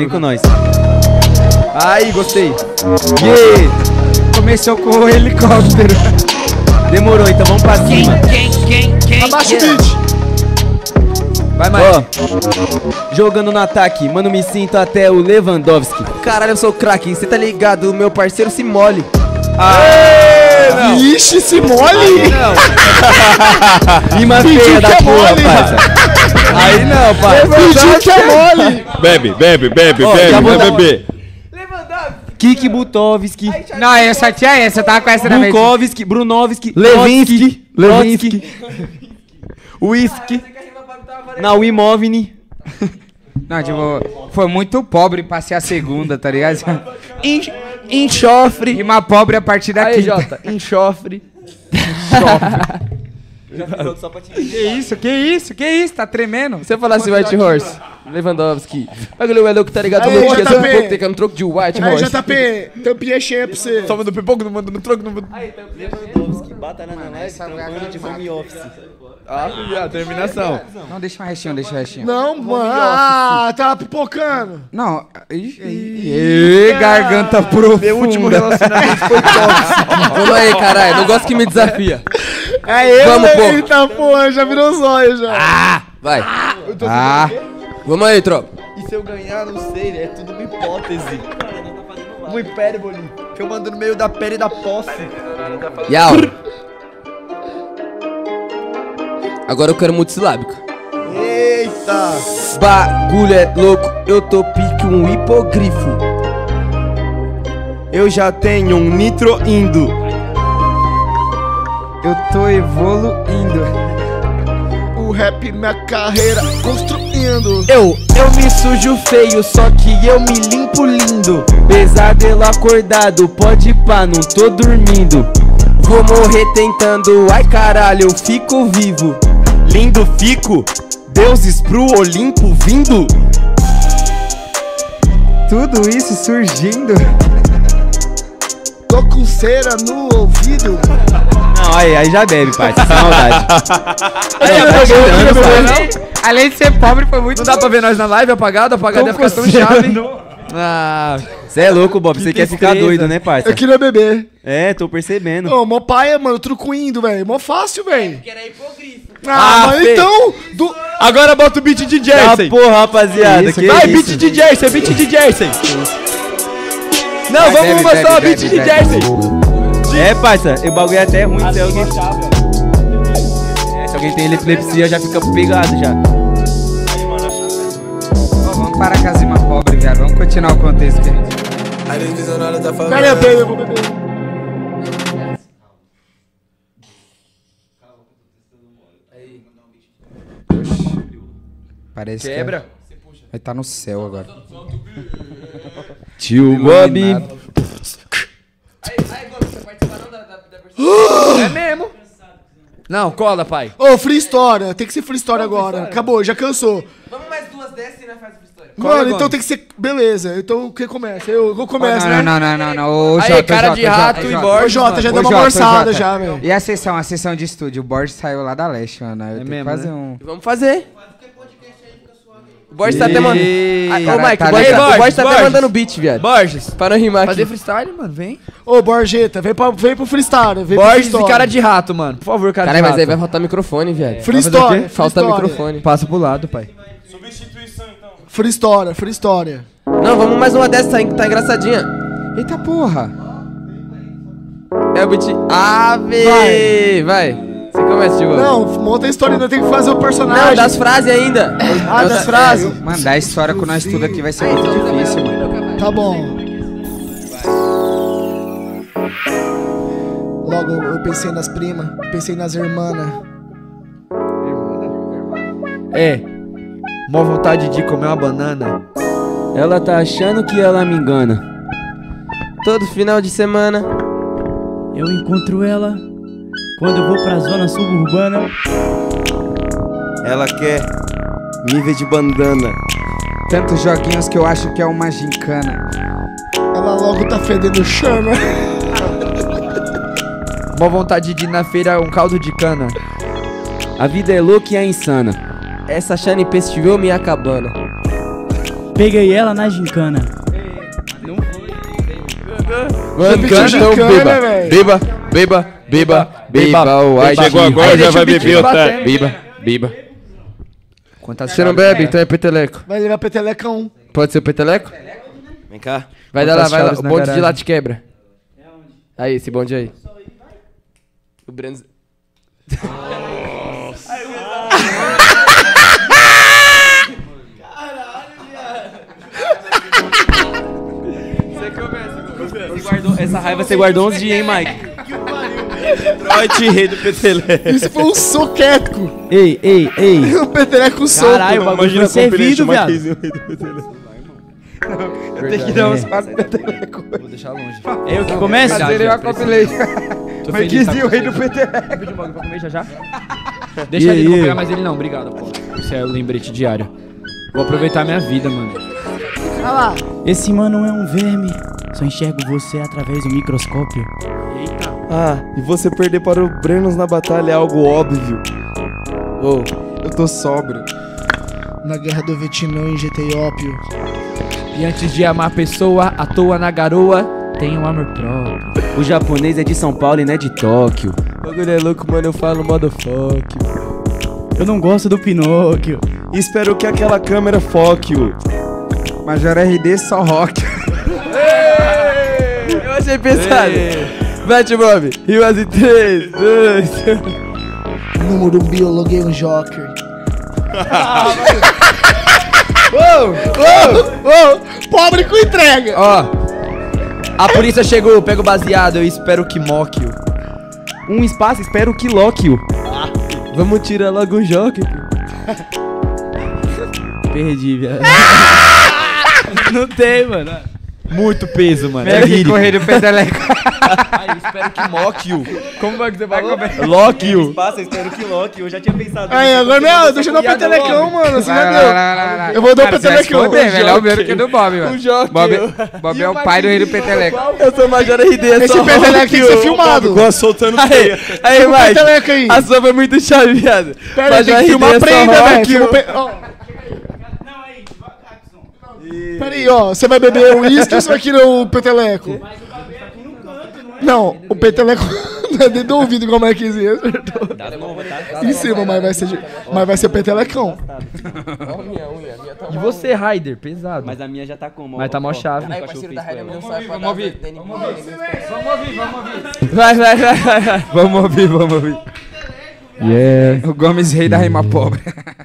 Speaker 3: Aí, gostei.
Speaker 5: Yeah.
Speaker 4: Começou com o helicóptero.
Speaker 5: Demorou, então vamos pra cima.
Speaker 2: Abaixa o beat.
Speaker 3: Vai, mais.
Speaker 5: Ó, jogando no ataque, mano, me sinto até o Lewandowski.
Speaker 1: Caralho, eu sou craque, cê tá ligado? O meu parceiro se mole.
Speaker 2: Ixi, se mole.
Speaker 5: Rima feia da
Speaker 2: que é
Speaker 5: porra,
Speaker 2: mole,
Speaker 5: parça. Aí não, parça.
Speaker 2: Fingiu que é mole.
Speaker 6: Bebe,
Speaker 5: Ó, já vou
Speaker 6: vai
Speaker 5: dar-
Speaker 6: beber.
Speaker 5: Kik Butovski,
Speaker 4: Não, eu só tinha essa, eu tava com essa na mente.
Speaker 5: Bukovski, Brunovski,
Speaker 3: Levinsky.
Speaker 5: Trotsky,
Speaker 3: Whisky.
Speaker 5: Nauimovni.
Speaker 4: Não, tipo, foi muito pobre pra ser a segunda, tá ligado?
Speaker 3: Enxofre.
Speaker 4: Rima pobre a partir da
Speaker 3: Aí,
Speaker 4: quinta.
Speaker 3: Jota. Enxofre.
Speaker 4: Que isso? Tá tremendo?
Speaker 1: Se eu falasse White Horse, Lewandowski. Bagulho é louco, tá ligado?
Speaker 2: Aí,
Speaker 1: Louco, que é
Speaker 2: JP.
Speaker 1: um pouco, tem que um troco de White
Speaker 2: Aí,
Speaker 1: Horse.
Speaker 2: JP, tampinha cheia pra você.
Speaker 3: Toma no pipoco, não manda no troco, não manda.
Speaker 5: Batalha na live, trampando de home office.
Speaker 3: Ah, já, terminação.
Speaker 4: Não, deixa um restinho.
Speaker 2: Não, mano. Ah, tava pipocando.
Speaker 4: Não, ih, garganta profunda.
Speaker 3: Meu último relacionamento foi tóxico.
Speaker 1: Vamos aí, caralho, não gosto que me desafia.
Speaker 2: É eu,
Speaker 1: Vamos, pô.
Speaker 2: Eita porra, já virou zóio já.
Speaker 1: Vai.
Speaker 4: Ah,
Speaker 1: Vamos aí, tropa.
Speaker 3: E se eu ganhar, não sei, é tudo uma hipótese. Uma hipérbole. Que eu mando no meio da pele da posse.
Speaker 1: Yau. Agora eu quero multissilábico.
Speaker 3: Eita!
Speaker 1: Bagulho é louco, eu tô pique um hipogrifo.
Speaker 6: Eu já tenho um nitro indo.
Speaker 4: eu tô evoluindo.
Speaker 2: O rap, minha carreira construindo.
Speaker 1: Eu me sujo feio, só que eu me limpo lindo.
Speaker 5: Pesadelo acordado, pode pá, não tô dormindo.
Speaker 1: Vou morrer tentando, ai caralho, eu fico vivo.
Speaker 6: Lindo fico. Deuses pro Olimpo vindo.
Speaker 3: Tudo isso surgindo.
Speaker 2: Tô com cera no ouvido.
Speaker 5: Não, aí já bebe, parça. Sem maldade.
Speaker 3: Além de ser pobre, foi muito.
Speaker 7: Não dá pra ver nós na live apagado ia ficar tão chave. Ah,
Speaker 5: Você é louco, Bob. Você quer ficar
Speaker 7: tristeza.
Speaker 5: doido, né, parça?
Speaker 2: Eu queria beber.
Speaker 5: É, tô percebendo.
Speaker 2: Ô, mó paia, mano, trucuindo, velho. Mó fácil, velho.
Speaker 1: Que era hipogrifo.
Speaker 2: Ah, mas
Speaker 7: Fê.
Speaker 2: então...
Speaker 7: agora bota o beat de
Speaker 5: Ah,
Speaker 7: Jersey.
Speaker 5: porra, rapaziada. Que
Speaker 7: Vai,
Speaker 5: isso?
Speaker 7: beat de Jersey, beat de Jersey. Não,
Speaker 3: Vai,
Speaker 7: vamos
Speaker 3: bebe,
Speaker 7: mostrar o
Speaker 3: bebe,
Speaker 7: beat
Speaker 3: bebe,
Speaker 7: de
Speaker 3: bebe.
Speaker 7: Jersey.
Speaker 5: É, parça. O bagulho é até ruim se alguém... Se alguém tem epilepsia, já fica pegado já.
Speaker 3: Ó, vamos parar com as rimas pobres, viado. Vamos continuar o contexto que a gente...
Speaker 2: Cadê a beber? Eu vou beber.
Speaker 3: Parece
Speaker 7: Quebra.
Speaker 3: que vai estar no céu agora.
Speaker 5: Tio Bob.
Speaker 7: É mesmo. Não, cola, pai.
Speaker 2: Ô, free história. Tem que ser free história agora. Acabou, já cansou.
Speaker 1: Vamos mais duas dessas e nós faz a história.
Speaker 2: Mano, então tem que ser... Beleza. Então quem começa? Eu começo,
Speaker 3: Não,
Speaker 2: né?
Speaker 3: não. Ô,
Speaker 7: Aí,
Speaker 3: Jota,
Speaker 7: cara
Speaker 3: Jota,
Speaker 7: de rato
Speaker 3: Jota,
Speaker 7: e
Speaker 3: Jota.
Speaker 7: Borges.
Speaker 2: Ô, Jota, já
Speaker 3: Ô,
Speaker 2: deu uma
Speaker 3: Jota,
Speaker 2: forçada
Speaker 3: Jota.
Speaker 2: já, velho.
Speaker 3: E a sessão de estúdio? O Borges saiu lá da leste, mano. Eu tenho
Speaker 7: mesmo,
Speaker 3: que fazer
Speaker 7: né?
Speaker 3: um...
Speaker 1: Vamos fazer. O Borges tá até mandando... Ô,
Speaker 3: Caralho,
Speaker 1: Mike,
Speaker 3: tá
Speaker 1: o Borges
Speaker 3: ligado.
Speaker 1: tá até
Speaker 7: Borges.
Speaker 1: mandando beat, viado.
Speaker 7: Borges.
Speaker 1: Para não rimar
Speaker 7: Fazer
Speaker 1: aqui.
Speaker 7: freestyle, mano, vem.
Speaker 2: Ô, Borgeta, vem pro freestyle. Vem pro
Speaker 7: Borges e
Speaker 2: freestyle.
Speaker 7: cara de rato, mano. Por favor, cara
Speaker 1: Caralho,
Speaker 7: de
Speaker 1: mas
Speaker 7: rato.
Speaker 1: aí vai faltar microfone, viado.
Speaker 2: Free
Speaker 7: Vai fazer o
Speaker 2: story.
Speaker 7: quê?
Speaker 2: free
Speaker 1: Falta
Speaker 2: story.
Speaker 1: microfone.
Speaker 7: Passa pro lado, pai.
Speaker 2: Free story, free story.
Speaker 1: Não, vamos mais uma dessa, tá engraçadinha.
Speaker 3: Eita porra.
Speaker 1: É o beat... Ave! Vai. Você começa, Tio Bob.
Speaker 2: Não, monta a história, ainda tem que fazer o personagem.
Speaker 1: Não, das frases ainda.
Speaker 2: Ah, das frases?
Speaker 3: Mandar a história com nós tudo aqui vai ser muito difícil, mano.
Speaker 2: Tá bom. Logo eu pensei nas primas, pensei nas irmãs.
Speaker 7: É. Mó vontade de comer uma banana.
Speaker 5: Ela tá achando que ela me engana.
Speaker 1: Todo final de semana.
Speaker 8: Eu encontro ela quando eu vou pra zona suburbana.
Speaker 6: Ela quer me ver de bandana.
Speaker 3: Tantos joguinhos que eu acho que é uma gincana.
Speaker 2: Ela logo tá fedendo chama.
Speaker 7: Mó vontade de ir na feira um caldo de cana.
Speaker 5: A vida é louca e é insana.
Speaker 1: Essa Shane pestivou minha cabana.
Speaker 8: Peguei ela na gincana.
Speaker 1: Mano,
Speaker 2: Repetiu gincana, velho.
Speaker 1: beba,
Speaker 6: Chegou agora, já vai beber, otário.
Speaker 1: Beba.
Speaker 7: Quantas
Speaker 1: Você não bebe, então é peteleco.
Speaker 2: Vai levar peteleca 1.
Speaker 1: Pode ser o peteleco?
Speaker 6: Vem cá.
Speaker 1: Vai dar lá,
Speaker 7: Quantas
Speaker 1: vai lá.
Speaker 7: chaves
Speaker 1: O
Speaker 7: na
Speaker 1: bonde de
Speaker 7: garagem?
Speaker 1: lá te quebra. Aí, esse bonde aí. O Breno...
Speaker 5: Essa raiva você guardou uns dias, hein, Mike?
Speaker 6: Detroit, rei do peteleco.
Speaker 2: Isso foi um soquético.
Speaker 8: Ei.
Speaker 2: O peteleco solto.
Speaker 8: Caralho, o bagulho foi servido, viado.
Speaker 3: Tem que dar uns passos peteleco.
Speaker 7: Vou deixar longe.
Speaker 8: Eu que começo?
Speaker 3: Fazer eu acopilei.
Speaker 7: Tô
Speaker 3: Mas
Speaker 7: feliz,
Speaker 3: quis ir o rei do peteleco.
Speaker 7: Pedir um bagulho pra comer já? Deixa ele, não vou pegar mais ele não, obrigado, pô. Isso é o lembrete diário. Vou aproveitar minha vida, mano.
Speaker 2: Olha lá.
Speaker 8: Esse mano é um verme. Só enxergo você através do microscópio.
Speaker 6: Ah, e você perder para o Brenos na batalha é algo óbvio.
Speaker 1: Ô,
Speaker 3: Eu tô sóbrio.
Speaker 2: Na guerra do Vietnã injetei ópio.
Speaker 7: E antes de amar a pessoa, à toa na garoa, tem um amor próprio.
Speaker 5: O japonês é de São Paulo e não é de Tóquio.
Speaker 1: o bagulho é louco, mano, eu falo motherfuck.
Speaker 8: Eu não gosto do Pinóquio.
Speaker 6: Espero que aquela câmera foque-o.
Speaker 3: Major RD só rock.
Speaker 1: Eu achei pesado. Vai, Tio Bob. Rimas em 3, 2...
Speaker 2: No Morumbi eu loguei um Joker. Pobre com entrega.
Speaker 7: Ó, a polícia chegou, pega o baseado, eu espero que moque-o.
Speaker 5: Um espaço, espero que loque-o.
Speaker 1: Vamos tirar logo o Joker.
Speaker 8: Perdi, viado. Não tem, mano.
Speaker 7: Muito peso, mano.
Speaker 3: É lírico. Rei do peteleco.
Speaker 6: Aí, espero que moque you.
Speaker 7: Como vai que você vai comer?
Speaker 6: Lock you.
Speaker 5: Passa, espero que lock. Eu já tinha pensado.
Speaker 2: Aí, agora não, deixa eu dar o petelecão, mano. Você já deu. Eu vou dar o petelecão.
Speaker 3: Melhor o meu do que do Bob, mano. Bob é o pai do rei do peteleco.
Speaker 1: Eu sou Major RD, é
Speaker 2: Esse
Speaker 1: só
Speaker 2: peteleco tem que ser filmado.
Speaker 6: Igual soltando
Speaker 1: Aí, aí,
Speaker 2: O
Speaker 1: Mike.
Speaker 2: peteleco aí.
Speaker 1: A sua foi muito chave, viado.
Speaker 2: Pera aí, tem que filmar a prenda, velho. Pera aí, ó. Você vai beber o uísque ou você vai querer o peteleco? Não, o peteleco não é dentro do ouvido igual o Marquezinho. Em cima, mas vai ser petelecão.
Speaker 7: E você, Raider? Pesado.
Speaker 5: Mas a minha já tá como?
Speaker 7: Mas tá mó chave.
Speaker 1: Aí, parceiro da Raia, não sai pra
Speaker 3: Vamos ouvir.
Speaker 1: Vai.
Speaker 3: Vamos ouvir.
Speaker 7: Yeah.
Speaker 3: O Gomes, rei da rima pobre.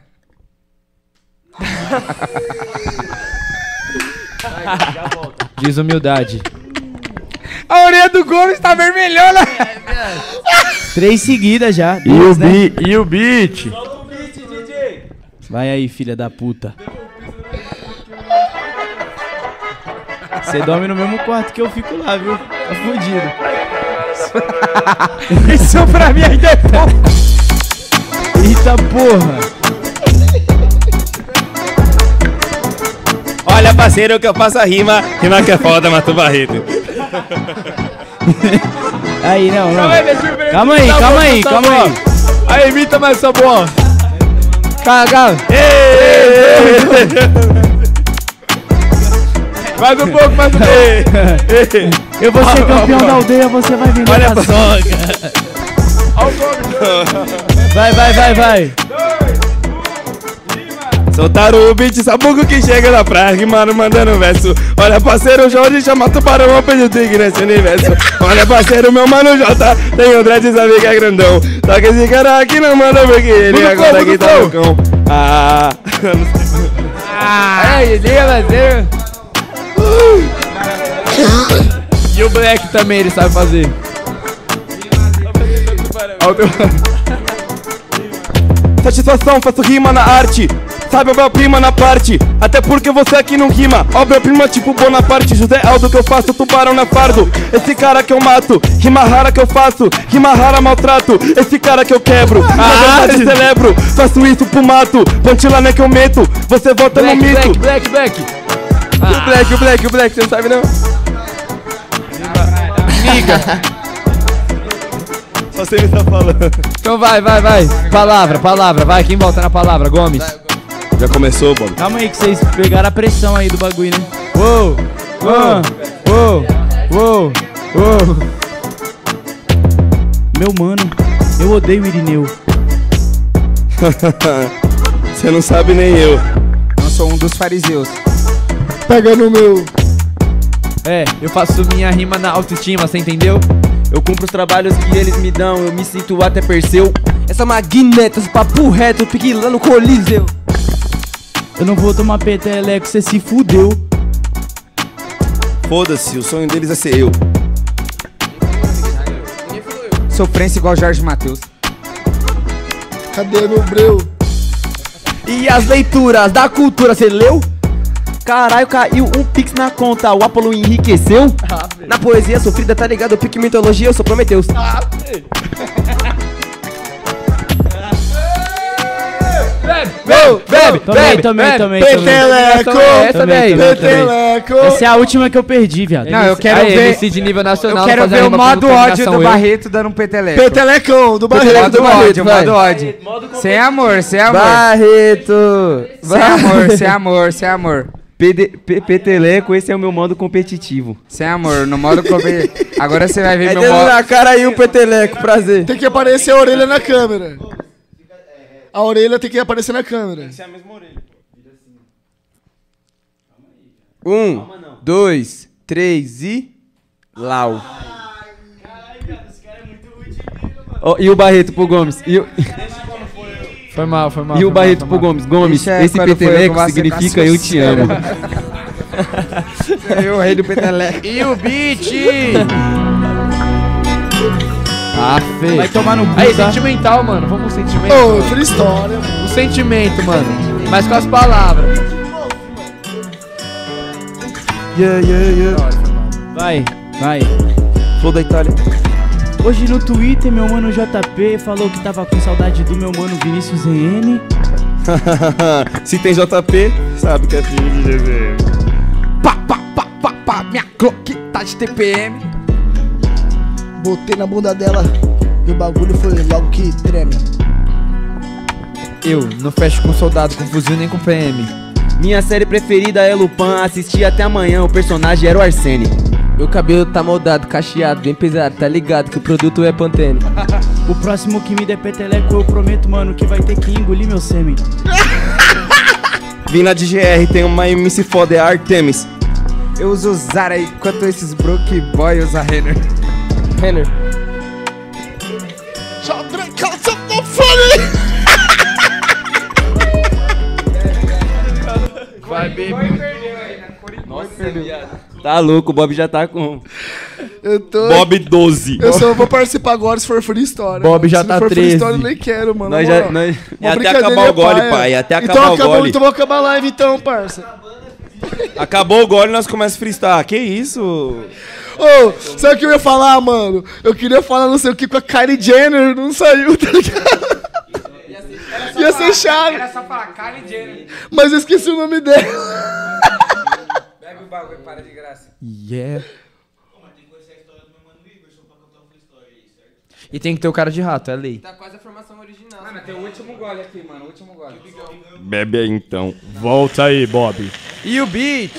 Speaker 7: Desumildade.
Speaker 3: A orelha do Gomes tá vermelhona.
Speaker 8: 3 seguidas já.
Speaker 7: E o beat?
Speaker 8: Vai aí, filha da puta. Você dorme no mesmo quarto que eu fico lá, viu? Tá fudido.
Speaker 3: Isso pra mim ainda é pouco.
Speaker 8: Eita porra.
Speaker 6: Olha, parceiro, que eu faço a rima que é foda, matou Barreto.
Speaker 8: Aí, não. Calma aí.
Speaker 7: Aí, imita mais essa boa.
Speaker 8: Caga.
Speaker 7: Mais um pouco.
Speaker 8: Eu vou ser campeão da aldeia, você vai vir na soga. Vai.
Speaker 6: Soltaram o beat, sabugo que chega na praia, rimando, mandando verso. Olha, parceiro, o Jorge chama tubarão, eu perdi o tigre nesse universo. Olha, parceiro, meu mano Jota, tem o dread, sabe que é grandão. Só que esse cara aqui não manda porque ele agora aqui tá no cão.
Speaker 7: E o Black também, ele sabe fazer.
Speaker 6: Satisfação, faço rima na arte. Sabe, obra-prima na parte. Até porque você aqui não rima. Obra-prima tipo Bonaparte. José Aldo que eu faço, tubarão na fardo. Esse cara que eu mato, rima rara que eu faço. Rima rara maltrato, esse cara que eu quebro. Na verdade celebro, faço isso pro mato. Punchline que eu meto, você volta no mito.
Speaker 7: Black.
Speaker 1: O Black, você não sabe não?
Speaker 6: Só você me tá falando.
Speaker 7: Então vai. Palavra, vai. Quem volta na palavra? Gomes.
Speaker 6: Já começou, Bob?
Speaker 8: Calma aí que vocês pegaram a pressão aí do bagulho, né?
Speaker 7: Uou.
Speaker 8: Meu mano, eu odeio o Irineu.
Speaker 6: Você não sabe nem eu.
Speaker 3: Eu sou um dos fariseus.
Speaker 2: Pega no meu.
Speaker 7: Eu faço minha rima na autoestima, você entendeu?
Speaker 5: Eu cumpro os trabalhos que eles me dão, eu me sinto até Perseu.
Speaker 1: Essa magneta, esse papo reto, pique lá no Coliseu.
Speaker 8: Eu não vou tomar peteleco, você se fudeu.
Speaker 6: Foda-se, o sonho deles é ser eu.
Speaker 3: Sofrência igual Jorge Mateus.
Speaker 2: Cadê meu breu?
Speaker 1: E as leituras da cultura, você leu? Caralho, caiu um pix na conta, o Apolo enriqueceu. Na poesia sofrida, tá ligado? O pique mitologia, eu sou Prometeus.
Speaker 8: Bebe.
Speaker 2: Peteleco.
Speaker 7: Essa, velho.
Speaker 2: Peteleco.
Speaker 8: Essa é a última que eu perdi, viado.
Speaker 3: Não, eu quero ver.
Speaker 7: MC de nível nacional.
Speaker 3: Eu quero
Speaker 7: fazer
Speaker 3: ver o
Speaker 7: rima com
Speaker 3: modo ódio
Speaker 7: determinação,
Speaker 3: do
Speaker 7: eu.
Speaker 3: Barreto dando um peteleco.
Speaker 2: Petelecão, do Barreto.
Speaker 3: Modo ódio,
Speaker 1: vai.
Speaker 3: modo ódio. Sem amor.
Speaker 1: Barreto.
Speaker 3: Sem amor.
Speaker 5: Peteleco, esse é o meu modo competitivo.
Speaker 3: Sem amor, no modo competitivo. Agora você vai ver
Speaker 1: É
Speaker 3: meu
Speaker 1: dedo
Speaker 3: modo.
Speaker 1: na cara aí um peteleco, prazer.
Speaker 2: Tem que aparecer a orelha na câmera. A orelha tem que aparecer na câmera.
Speaker 1: 1, 2, 3 e... Lau.
Speaker 5: E o Barreto pro Gomes.
Speaker 7: Foi mal.
Speaker 5: E o Barreto pro Gomes. Gomes,
Speaker 3: Isso é
Speaker 5: esse
Speaker 3: quando foi
Speaker 5: peteleco
Speaker 3: com a
Speaker 5: significa eu te amo.
Speaker 3: Eu, o rei do peteleco.
Speaker 7: E o beat? Feio.
Speaker 8: Vai tomar no cu,
Speaker 7: Aí,
Speaker 8: tá?
Speaker 7: sentimental, mano. Vamos pro sentimento.
Speaker 2: Ô, free história, mano.
Speaker 7: O sentimento, mano. Mas com as palavras.
Speaker 6: Yeah, yeah, yeah.
Speaker 8: Vai, vai.
Speaker 6: Flow da Itália.
Speaker 8: Hoje no Twitter, meu mano JP falou que tava com saudade do meu mano Vinícius ZN.
Speaker 6: Se tem JP, sabe que é filho de GG.
Speaker 3: Pá, minha Glock tá de TPM.
Speaker 2: Botei na bunda dela e o bagulho foi logo que treme.
Speaker 3: Eu não fecho com soldado, com fuzil nem com PM.
Speaker 5: Minha série preferida é Lupin, assisti até amanhã, o personagem era o Arsênio.
Speaker 1: Meu cabelo tá moldado, cacheado, bem pesado, tá ligado que o produto é Pantene.
Speaker 8: O próximo que me der peteleco, eu prometo, mano, que vai ter que engolir meu sêmen.
Speaker 6: Vim na de GR, tem uma MC foda, é a Artemis.
Speaker 3: Eu uso Zara enquanto esses broke boy usam Renner.
Speaker 1: Renner.
Speaker 3: Vai, baby.
Speaker 5: Nossa, viado. Tá louco, o Bob já tá com...
Speaker 2: Eu tô...
Speaker 6: Bob 12.
Speaker 2: Eu só vou participar agora se for free story.
Speaker 3: Bob
Speaker 2: mano.
Speaker 3: já
Speaker 2: se
Speaker 3: tá
Speaker 2: não for
Speaker 3: 13.
Speaker 2: free story, eu nem quero, mano.
Speaker 5: Nós
Speaker 2: na
Speaker 5: já...
Speaker 2: moral.
Speaker 5: Nós...
Speaker 2: Uma
Speaker 6: É até
Speaker 2: brincadeirinha,
Speaker 6: acabar o gole,
Speaker 2: pai.
Speaker 6: pai. Até
Speaker 2: Então
Speaker 6: acabar o
Speaker 2: acabou,
Speaker 6: gole.
Speaker 2: então vou acabar a live então, parça.
Speaker 6: Acabou o gole, nós começamos a freestar. Que isso?
Speaker 2: Ô, sabe o que eu ia falar, mano? Eu queria falar não sei o que com a Kylie Jenner, não saiu, tá ligado? Ia ser chave.
Speaker 3: Era só falar Kylie Jenner.
Speaker 2: Mas eu esqueci o nome dela.
Speaker 3: Bebe o bagulho, para de graça.
Speaker 8: Yeah.
Speaker 3: E tem que ter o cara de rato, é lei.
Speaker 1: Tá quase a formação original.
Speaker 3: Mano, tem o último gole aqui, mano, o último gole.
Speaker 6: Bebe aí então.
Speaker 7: Volta aí, Bob.
Speaker 3: E o beat?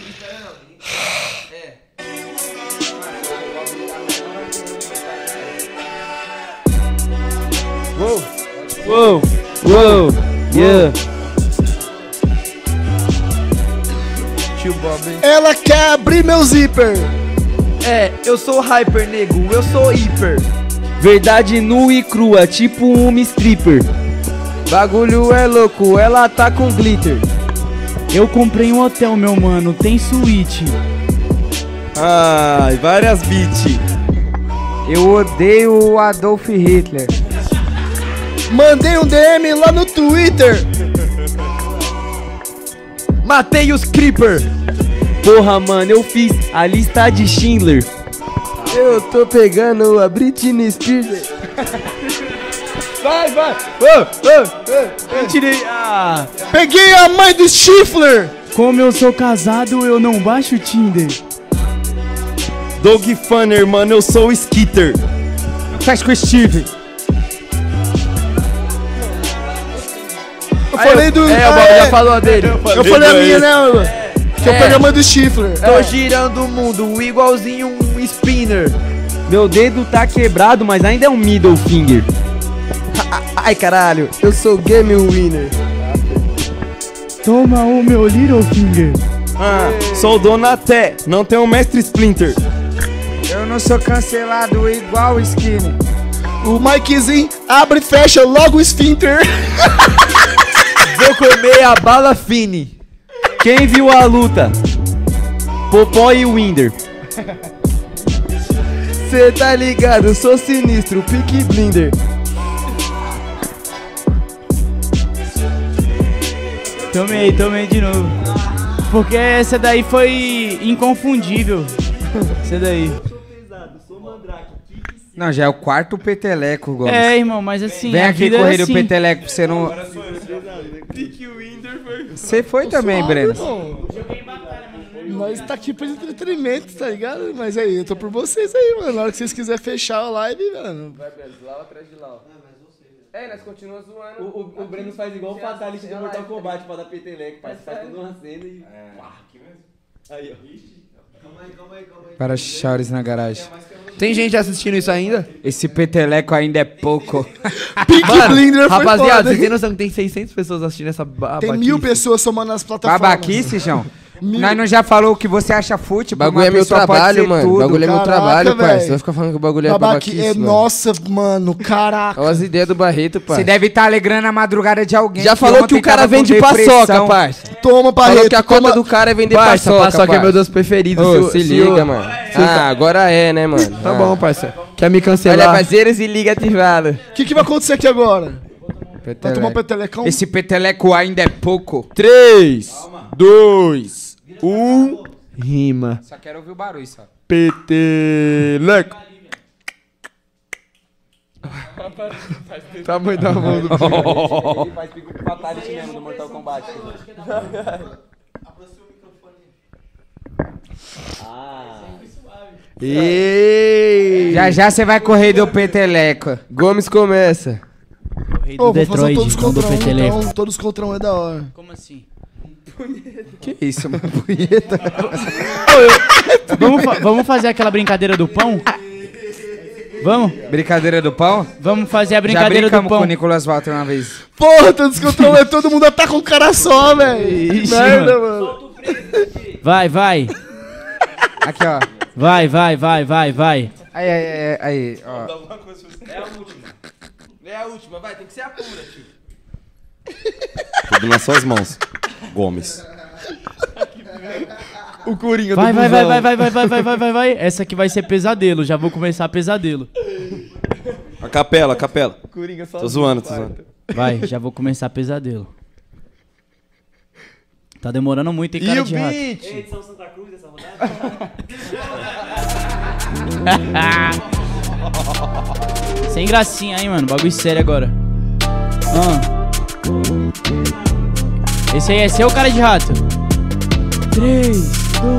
Speaker 5: Uou, uou, yeah.
Speaker 3: Tio Bob, hein?
Speaker 2: Ela quer abrir meu zíper.
Speaker 3: É, eu sou hyper, nego, eu sou hiper.
Speaker 5: Verdade nua e crua, tipo uma stripper.
Speaker 1: Bagulho é louco, ela tá com glitter.
Speaker 8: Eu comprei um hotel, meu mano, tem suíte.
Speaker 6: Ai, várias beats.
Speaker 3: Eu odeio o Adolf Hitler.
Speaker 2: Mandei um DM lá no Twitter.
Speaker 3: Matei os Creeper.
Speaker 5: Porra, mano, eu fiz a lista de Schindler.
Speaker 1: Eu tô pegando a Britney Spears.
Speaker 3: Vai, vai. Eu tirei. Ah.
Speaker 2: Peguei a mãe do Schiffler.
Speaker 8: Como eu sou casado, eu não baixo o Tinder.
Speaker 6: Doug Funner, mano, eu sou o Skitter.
Speaker 3: Faz com o Steve.
Speaker 2: Eu falei do...
Speaker 3: o Bob já falou dele.
Speaker 2: Eu falei a minha, né, mano? Que eu peguei a mãe do Schiffler.
Speaker 3: Tô girando o mundo igualzinho um spinner.
Speaker 5: Meu dedo tá quebrado, mas ainda é um middle finger.
Speaker 1: Ai caralho, eu sou game winner.
Speaker 8: Toma o meu little finger.
Speaker 6: Sou o Donaté, não tenho um mestre Splinter.
Speaker 3: Eu não sou cancelado igual o Skinny.
Speaker 2: O Mikezinho abre e fecha logo o esfíncter.
Speaker 3: Vou comer a bala fine.
Speaker 5: Quem viu a luta? Popó e Winder.
Speaker 1: Cê tá ligado, eu sou sinistro, Peaky Blinder.
Speaker 8: Tomei de novo. Porque essa daí foi inconfundível. Essa daí.
Speaker 3: Não, já é o quarto peteleco, Gomes.
Speaker 8: É, irmão, mas assim.
Speaker 3: Vem
Speaker 8: a
Speaker 3: aqui
Speaker 8: vida é
Speaker 3: correr
Speaker 8: assim.
Speaker 3: o peteleco pra você não. Você foi também, Breno.
Speaker 2: Nós tá aqui pra entretenimento, tá ligado? Mas aí, eu tô por vocês aí, mano. Na hora que vocês quiserem fechar a live, mano.
Speaker 1: Vai, Breno, lá atrás de lá. É, nós continuamos zoando. O Breno faz igual o Fatality do Mortal Kombat pra dar peteleco, pai. Faz toda uma cena e... Aí, ó.
Speaker 3: Para Chaures na garagem. Tem gente assistindo isso ainda? Esse peteleco ainda é pouco.
Speaker 2: Peaky Blinder foi
Speaker 3: rapaziada,
Speaker 2: foda,
Speaker 3: vocês
Speaker 2: hein?
Speaker 3: têm noção que tem 600 pessoas assistindo essa babaquice?
Speaker 2: Tem 1000 pessoas somando nas plataformas.
Speaker 3: Babaquice, João? Nós não já falou o que você acha fútil?
Speaker 1: Bagulho é meu trabalho, mano. Bagulho é meu
Speaker 2: Caraca,
Speaker 1: trabalho, pai.
Speaker 2: velho.
Speaker 1: Você vai ficar falando que o bagulho é
Speaker 2: Babaqui,
Speaker 1: babaquice, mano.
Speaker 2: nossa, mano, caraca.
Speaker 1: Olha as ideias do Barreto, pai.
Speaker 3: Você deve estar alegrando a madrugada de alguém.
Speaker 1: Já falou que o
Speaker 3: ontem
Speaker 1: cara
Speaker 3: tava com
Speaker 1: vende
Speaker 3: depressão.
Speaker 1: paçoca, parça.
Speaker 2: Toma, Barreto.
Speaker 1: Falou que a cota
Speaker 2: toma...
Speaker 1: do cara é vender
Speaker 3: Parça,
Speaker 1: paçoca,
Speaker 3: paçoca é
Speaker 1: parça.
Speaker 3: meu doce preferido.
Speaker 1: Ô, se liga, mano. Agora é, né, mano?
Speaker 3: Tá bom, parça. Quer me cancelar?
Speaker 1: Olha, parceiro, se liga ativado.
Speaker 2: O que vai acontecer aqui agora? Vai tomar um petelecão?
Speaker 3: Esse peteleco ainda é pouco.
Speaker 6: 3, 2, 1.
Speaker 3: rima.
Speaker 4: Só quero ouvir o barulho, só.
Speaker 3: Peteleco. Tamanho da mão do
Speaker 5: Ele faz fatality mesmo do Mortal Kombat.
Speaker 3: Ei!
Speaker 4: Já você vai correr do peteleco.
Speaker 1: Gomes começa.
Speaker 8: Rei do
Speaker 2: Ô, vou fazer
Speaker 8: Detroit,
Speaker 2: todos
Speaker 8: não do
Speaker 2: contra um,
Speaker 8: Peteleco.
Speaker 2: então. Todos contra um é da hora.
Speaker 8: Como assim?
Speaker 3: Que isso, uma punheta?
Speaker 8: Vamos fazer aquela brincadeira do pão? Vamos?
Speaker 4: Brincadeira do pão?
Speaker 8: Vamos fazer a
Speaker 4: Já
Speaker 8: brincadeira do
Speaker 4: brincamos
Speaker 8: pão.
Speaker 4: com o Nicolas Walter uma vez.
Speaker 2: Porra, todos contra um é todo mundo ataca um cara só, velho.
Speaker 8: Ixi,
Speaker 2: Merda, mano.
Speaker 8: Vai.
Speaker 4: Aqui, ó.
Speaker 8: Vai.
Speaker 4: Aí, ó.
Speaker 1: É a última, vai, tem que ser a pura, tio.
Speaker 6: Tudo nas suas mãos, Gomes.
Speaker 3: O Coringa
Speaker 8: Vai.
Speaker 3: do busão.
Speaker 8: Vai. Essa aqui vai ser pesadelo. Já vou começar pesadelo.
Speaker 6: A capela.
Speaker 3: Coringa só
Speaker 6: Tô zoando.
Speaker 8: Vai, já vou começar pesadelo. Tá demorando muito, hein, cara
Speaker 3: E o
Speaker 8: de rato.
Speaker 3: beat?
Speaker 9: Edição Santa Cruz essa rodada?
Speaker 8: Sem gracinha, hein, mano. Bagulho sério agora. Esse aí é seu, cara de rato? 3, 2...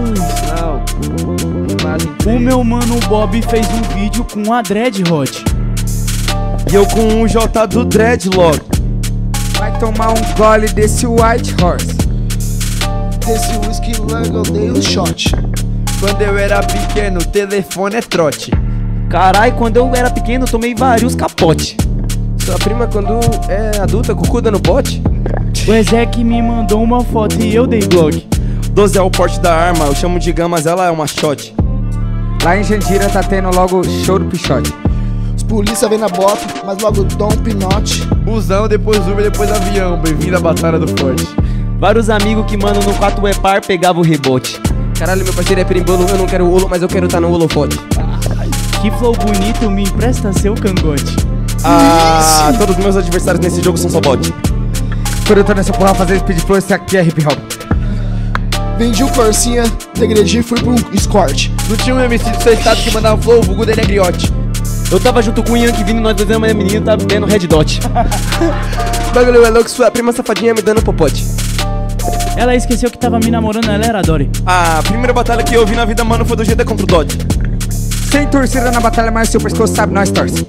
Speaker 3: Não.
Speaker 8: O meu mano Bob fez um vídeo com a Dread Hot.
Speaker 6: E eu com o J do Dreadlock.
Speaker 4: Vai tomar um gole desse White Horse.
Speaker 2: Desse whisky logo eu dei um shot.
Speaker 3: Quando eu era pequeno, o telefone é trote.
Speaker 5: Carai, quando eu era pequeno, eu tomei vários capote.
Speaker 1: Sua prima, quando é adulta, cucuda no bote?
Speaker 8: O Ezek me mandou uma foto e eu dei bloco.
Speaker 6: 12 é o porte da arma, eu chamo de gama, mas ela é uma shot.
Speaker 4: Lá em Jandira tá tendo logo show do Pichote.
Speaker 2: Os polícia vem na bota, mas logo dá um pinote.
Speaker 3: Busão, depois Uber, depois avião. Bem-vindo à Batalha do Forte.
Speaker 5: Vários amigos que mandam no 4 par pegava o rebote.
Speaker 1: Caralho, meu parceiro é perimbolo, eu não quero olo, mas eu quero tá no holofote.
Speaker 8: Que flow bonito, me empresta seu cangote.
Speaker 6: Ah, todos os meus adversários nesse jogo são só bot.
Speaker 4: Quando eu tô nessa porra fazendo speed flow, esse aqui é hip hop.
Speaker 2: Vendi o Corsinha, degredi e fui pro Escort.
Speaker 3: Não tinha um MC do seu estado que mandava flow, o vulgo dele é griote.
Speaker 5: Eu tava junto com o Yankee vindo, nós dois éramos uma menina, tava vendo Red Dot.
Speaker 1: Bagulho é louco, sua prima safadinha me dando popote.
Speaker 8: Ela esqueceu que tava me namorando, ela era Dory.
Speaker 6: A primeira batalha que eu vi na vida, mano, foi do GD contra o Dodge.
Speaker 4: Sem torcida na batalha, mas seu pescoço sabe, nós torce.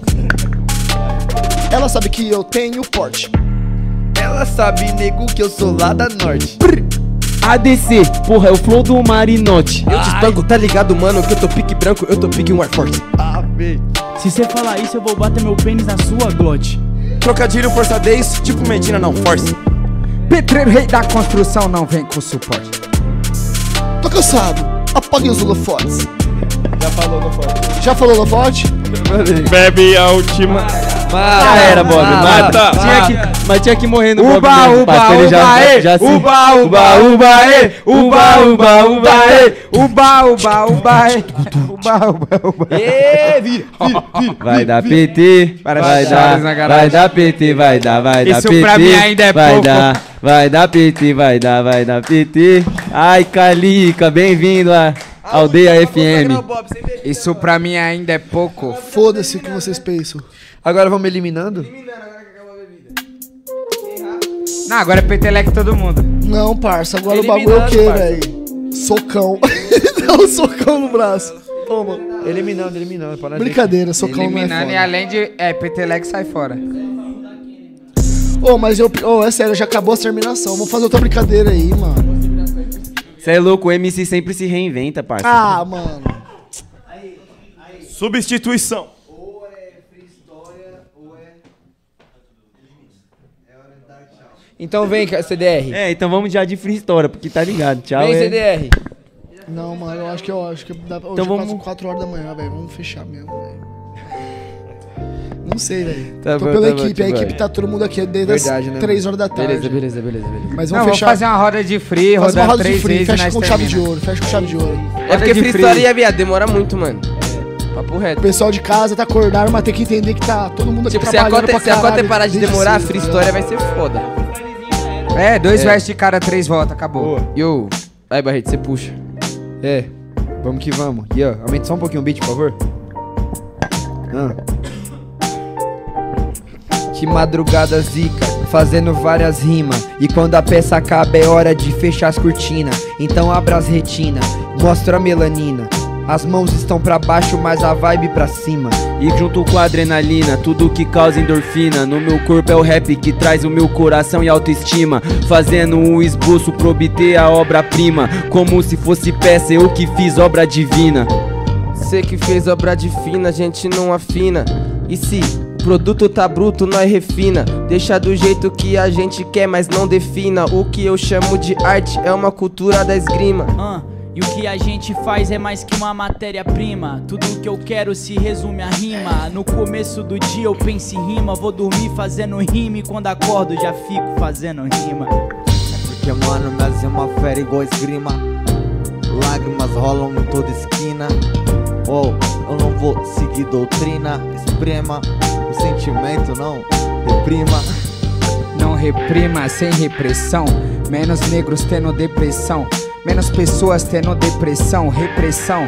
Speaker 2: Ela sabe que eu tenho porte.
Speaker 3: Ela sabe, nego, que eu sou lá da norte.
Speaker 5: ADC, porra, é o flow do Marinote.
Speaker 1: Eu te espanco, tá ligado, mano, que eu tô pique branco, eu tô pique um Air Force.
Speaker 8: Se você falar isso, eu vou bater meu pênis na sua glote.
Speaker 6: Trocadilho, força 10, tipo Medina, não force.
Speaker 4: Petreiro, rei da construção, não vem com suporte.
Speaker 2: Tô cansado, apague os holofotes.
Speaker 3: Já falou no forte.
Speaker 2: Já falou holofote?
Speaker 6: Bebe a última.
Speaker 5: Já era, Bob, mata. Mas tinha que morrer no Bob mesmo, parceiro, já se...
Speaker 4: Uba, uba, uba, e. Uba, uba, uba, e. Uba, uba, uba, e. Uba, uba, uba.
Speaker 3: Vira.
Speaker 5: Vai dar PT, vai dar PT, vai dar
Speaker 4: Isso
Speaker 5: PT.
Speaker 4: pra mim ainda é pouco.
Speaker 5: Vai dar PT, vai dar PT. Ai, Calica, bem-vindo à Aldeia FM.
Speaker 4: Isso pra mim ainda é pouco.
Speaker 2: Foda-se o que vocês pensam.
Speaker 3: Agora vamos eliminando?
Speaker 4: Não, agora é peteleco todo mundo.
Speaker 2: Não, parça, agora o bagulho é o quê, velho? Socão. Dá um socão no braço. Toma.
Speaker 3: Eliminando. Para
Speaker 2: Brincadeira, socão não é
Speaker 4: Eliminando e
Speaker 2: foda.
Speaker 4: além de... peteleco sai fora.
Speaker 2: Ô, mas é sério, já acabou a terminação. Vamos fazer outra brincadeira aí, mano.
Speaker 5: Cê é louco, o MC sempre se reinventa, parça.
Speaker 2: Ah, mano.
Speaker 6: Substituição.
Speaker 3: Então vem, CDR.
Speaker 5: É, então vamos já de free história, porque tá ligado. Tchau.
Speaker 3: Vem,
Speaker 5: é.
Speaker 3: CDR.
Speaker 2: Não, mano, eu acho que dá hoje
Speaker 5: Então vamos-
Speaker 2: 4 horas da manhã, velho. Vamos fechar mesmo, velho. Não sei, velho.
Speaker 1: Tá
Speaker 2: Tô
Speaker 1: bom,
Speaker 2: pela
Speaker 1: tá bom,
Speaker 2: equipe, a
Speaker 1: tá bom.
Speaker 2: equipe tá todo mundo aqui desde
Speaker 3: Verdade,
Speaker 2: as
Speaker 3: né,
Speaker 2: 3 horas da tarde.
Speaker 1: Beleza.
Speaker 2: Mas
Speaker 4: Não,
Speaker 2: vamos
Speaker 4: vamos
Speaker 2: fechar.
Speaker 4: fazer uma roda de free,
Speaker 2: Faz uma
Speaker 4: rodar
Speaker 2: roda de
Speaker 4: 3
Speaker 2: free,
Speaker 4: vezes e
Speaker 2: fecha
Speaker 4: nós
Speaker 2: com chave de
Speaker 4: termina.
Speaker 2: ouro, fecha com chave de ouro.
Speaker 1: É porque
Speaker 4: de
Speaker 1: free
Speaker 4: free.
Speaker 1: story, viado, demora muito, mano. Papo
Speaker 2: O
Speaker 1: reto.
Speaker 2: pessoal de casa tá acordado, mas tem que entender que tá todo mundo aqui
Speaker 1: Tipo, se a
Speaker 2: trabalhando
Speaker 1: cota
Speaker 2: pra
Speaker 1: parar de
Speaker 2: desde
Speaker 1: demorar, a
Speaker 2: cedo,
Speaker 1: free
Speaker 2: tá
Speaker 1: história
Speaker 2: ligado?
Speaker 1: vai ser foda.
Speaker 4: É, 2 versos de cara, 3 volta, acabou.
Speaker 1: Yo, vai, Barreto, você puxa.
Speaker 3: É, vamos que vamos. Yeah, aumenta só um pouquinho o beat, por favor. Que madrugada zica, fazendo várias rimas. E quando a peça acaba é hora de fechar as cortinas. Então abra as retinas, mostra a melanina. As mãos estão pra baixo, mas a vibe pra cima.
Speaker 5: E junto com a adrenalina, tudo que causa endorfina. No meu corpo é o rap que traz o meu coração e autoestima. Fazendo um esboço pra obter a obra-prima. Como se fosse peça, eu que fiz obra divina.
Speaker 1: Cê que fez obra divina, a gente não afina. E se o produto tá bruto, nós refina. Deixa do jeito que a gente quer, mas não defina. O que eu chamo de arte é uma cultura da esgrima.
Speaker 8: E o que a gente faz é mais que uma matéria-prima. Tudo que eu quero se resume a rima. No começo do dia eu penso em rima. Vou dormir fazendo rima e quando acordo já fico fazendo rima.
Speaker 10: É porque, mano, minhas rimas fere igual esgrima. Lágrimas rolam em toda esquina. Oh, eu não vou seguir doutrina. Esprema o sentimento, não reprima.
Speaker 4: Não reprima sem repressão. Menos negros tendo depressão. Menos pessoas tendo depressão, repressão,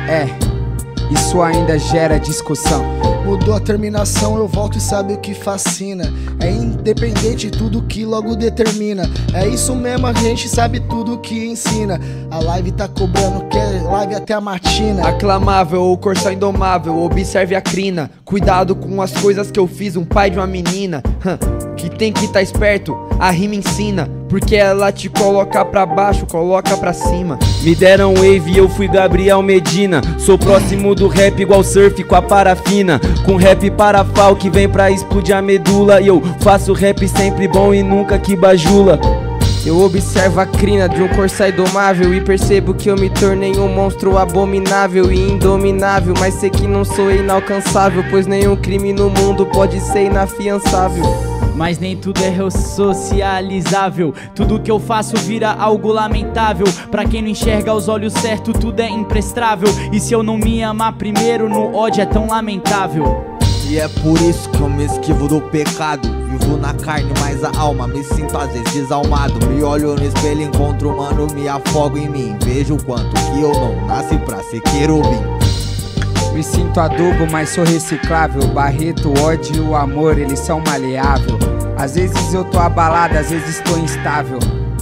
Speaker 4: isso ainda gera discussão.
Speaker 2: Mudou a terminação, eu volto e sabe o que fascina. É independente tudo que logo determina. É isso mesmo, a gente sabe tudo que ensina. A live tá cobrando, quer live até a matina.
Speaker 3: Aclamável, o corção indomável, observe a crina. Cuidado com as coisas que eu fiz, um pai de uma menina que tem que tá esperto, a rima ensina. Porque ela te coloca pra baixo, coloca pra cima.
Speaker 5: Me deram wave e eu fui Gabriel Medina. Sou próximo do rap igual surf com a parafina. Com rap parafal que vem pra explodir a medula. E eu faço rap sempre bom e nunca que bajula.
Speaker 1: Eu observo a crina de um corsair domável e percebo que eu me tornei um monstro abominável e indominável. Mas sei que não sou inalcançável, pois nenhum crime no mundo pode ser inafiançável.
Speaker 8: Mas nem tudo é socializável. Tudo que eu faço vira algo lamentável. Pra quem não enxerga aos olhos certos, tudo é imprestável. E se eu não me amar primeiro, no ódio é tão lamentável.
Speaker 10: E é por isso que eu me esquivo do pecado. Vivo na carne, mas a alma me sinto às vezes desalmado. Me olho no espelho, encontro o mano, me afogo em mim. Vejo o quanto que eu não nasci pra ser querubim.
Speaker 4: Me sinto adubo, mas sou reciclável. Barreto, o ódio e o amor, eles são maleável. Às vezes eu tô abalado, às vezes estou instável.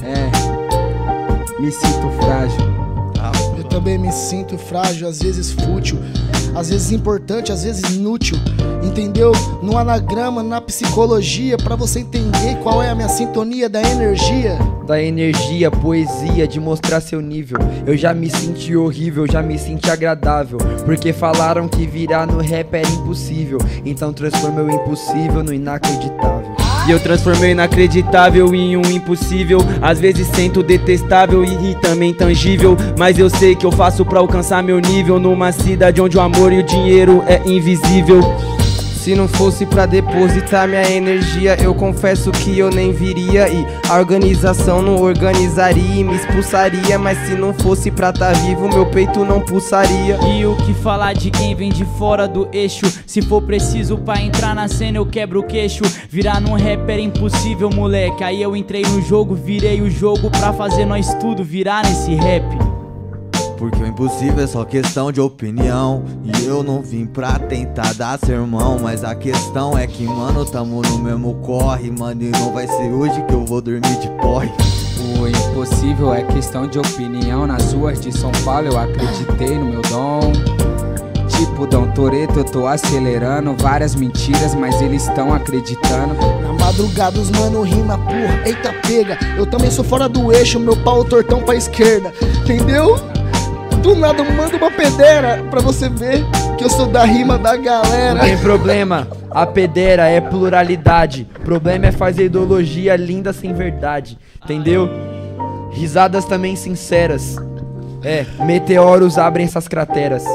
Speaker 4: Me sinto frágil.
Speaker 2: Eu também me sinto frágil, às vezes fútil, às vezes importante, às vezes inútil. Entendeu? No anagrama, na psicologia, pra você entender qual é a minha sintonia da energia.
Speaker 3: Da energia, poesia, de mostrar seu nível. Eu já me senti horrível, já me senti agradável. Porque falaram que virar no rap era impossível. Então transformei o impossível no inacreditável.
Speaker 5: E eu transformei o inacreditável em um impossível. Às vezes sinto detestável e também tangível. Mas eu sei que eu faço pra alcançar meu nível. Numa cidade onde o amor e o dinheiro é invisível.
Speaker 1: Se não fosse pra depositar minha energia, eu confesso que eu nem viria. E a organização não organizaria e me expulsaria. Mas se não fosse pra tá vivo, meu peito não pulsaria.
Speaker 8: E o que falar de quem vem de fora do eixo? Se for preciso pra entrar na cena eu quebro o queixo. Virar num rapper é impossível, moleque. Aí eu entrei no jogo, virei o jogo pra fazer nós tudo virar nesse rap.
Speaker 10: Porque o impossível é só questão de opinião. E eu não vim pra tentar dar sermão. Mas a questão é que, mano, tamo no mesmo corre. Mano, e não vai ser hoje que eu vou dormir de porre.
Speaker 4: O impossível é questão de opinião. Nas ruas de São Paulo eu acreditei no meu dom. Tipo Dom Toretto, eu tô acelerando. Várias mentiras, mas eles estão acreditando.
Speaker 2: Na madrugada os mano rima, porra, eita pega. Eu também sou fora do eixo, meu pau tortão pra esquerda. Entendeu? Do nada eu mando uma pedera pra você ver que eu sou da rima da galera.
Speaker 3: Não tem problema, a pedera é pluralidade. Problema é fazer ideologia linda sem verdade. Entendeu? Risadas também sinceras. Meteoros abrem essas crateras.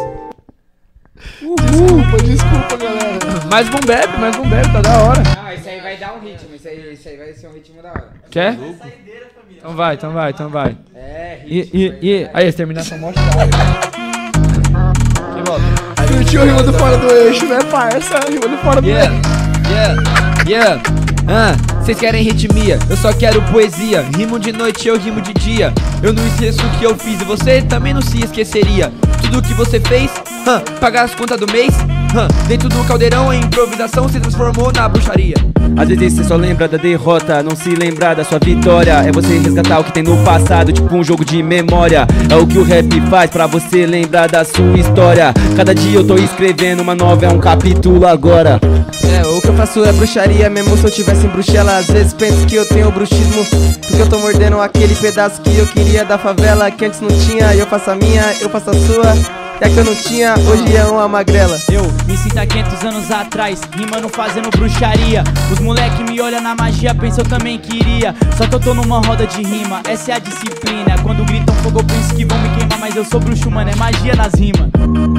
Speaker 2: Desculpa, galera.
Speaker 7: Mais um bebe, tá da hora.
Speaker 4: Não, isso aí vai dar um ritmo, isso aí vai ser um ritmo da hora.
Speaker 7: Quer? Então vai. Aí, essa terminação mostra da hora. Que volta.
Speaker 2: Curtiu a rima do fora do eixo, né, parça? A rima do fora do eixo.
Speaker 3: Yeah. Cês querem ritmia, eu só quero poesia. Rimo de noite, eu rimo de dia. Eu não esqueço o que eu fiz e você também não se esqueceria. Tudo o que você fez, pagar as contas do mês, dentro do caldeirão, a improvisação se transformou na bruxaria.
Speaker 5: Às vezes você só lembra da derrota, não se lembra da sua vitória. É você resgatar o que tem no passado, tipo um jogo de memória. É o que o rap faz pra você lembrar da sua história. Cada dia eu tô escrevendo uma nova, é um capítulo agora.
Speaker 1: O que eu faço é bruxaria, mesmo se eu tivesse em Bruxelas. Às vezes penso que eu tenho bruxismo, porque eu tô mordendo aquele pedaço que eu queria da favela, que antes não tinha. Eu faço a minha, eu faço a sua. É que eu não tinha, hoje é uma magrela.
Speaker 8: Eu me sinto há 500 anos atrás, rimando fazendo bruxaria. Os moleque me olham na magia, pensam eu também queria. Só que eu tô numa roda de rima, essa é a disciplina. Quando gritam fogo eu penso que vão me queimar, mas eu sou bruxo, mano, é magia nas rimas.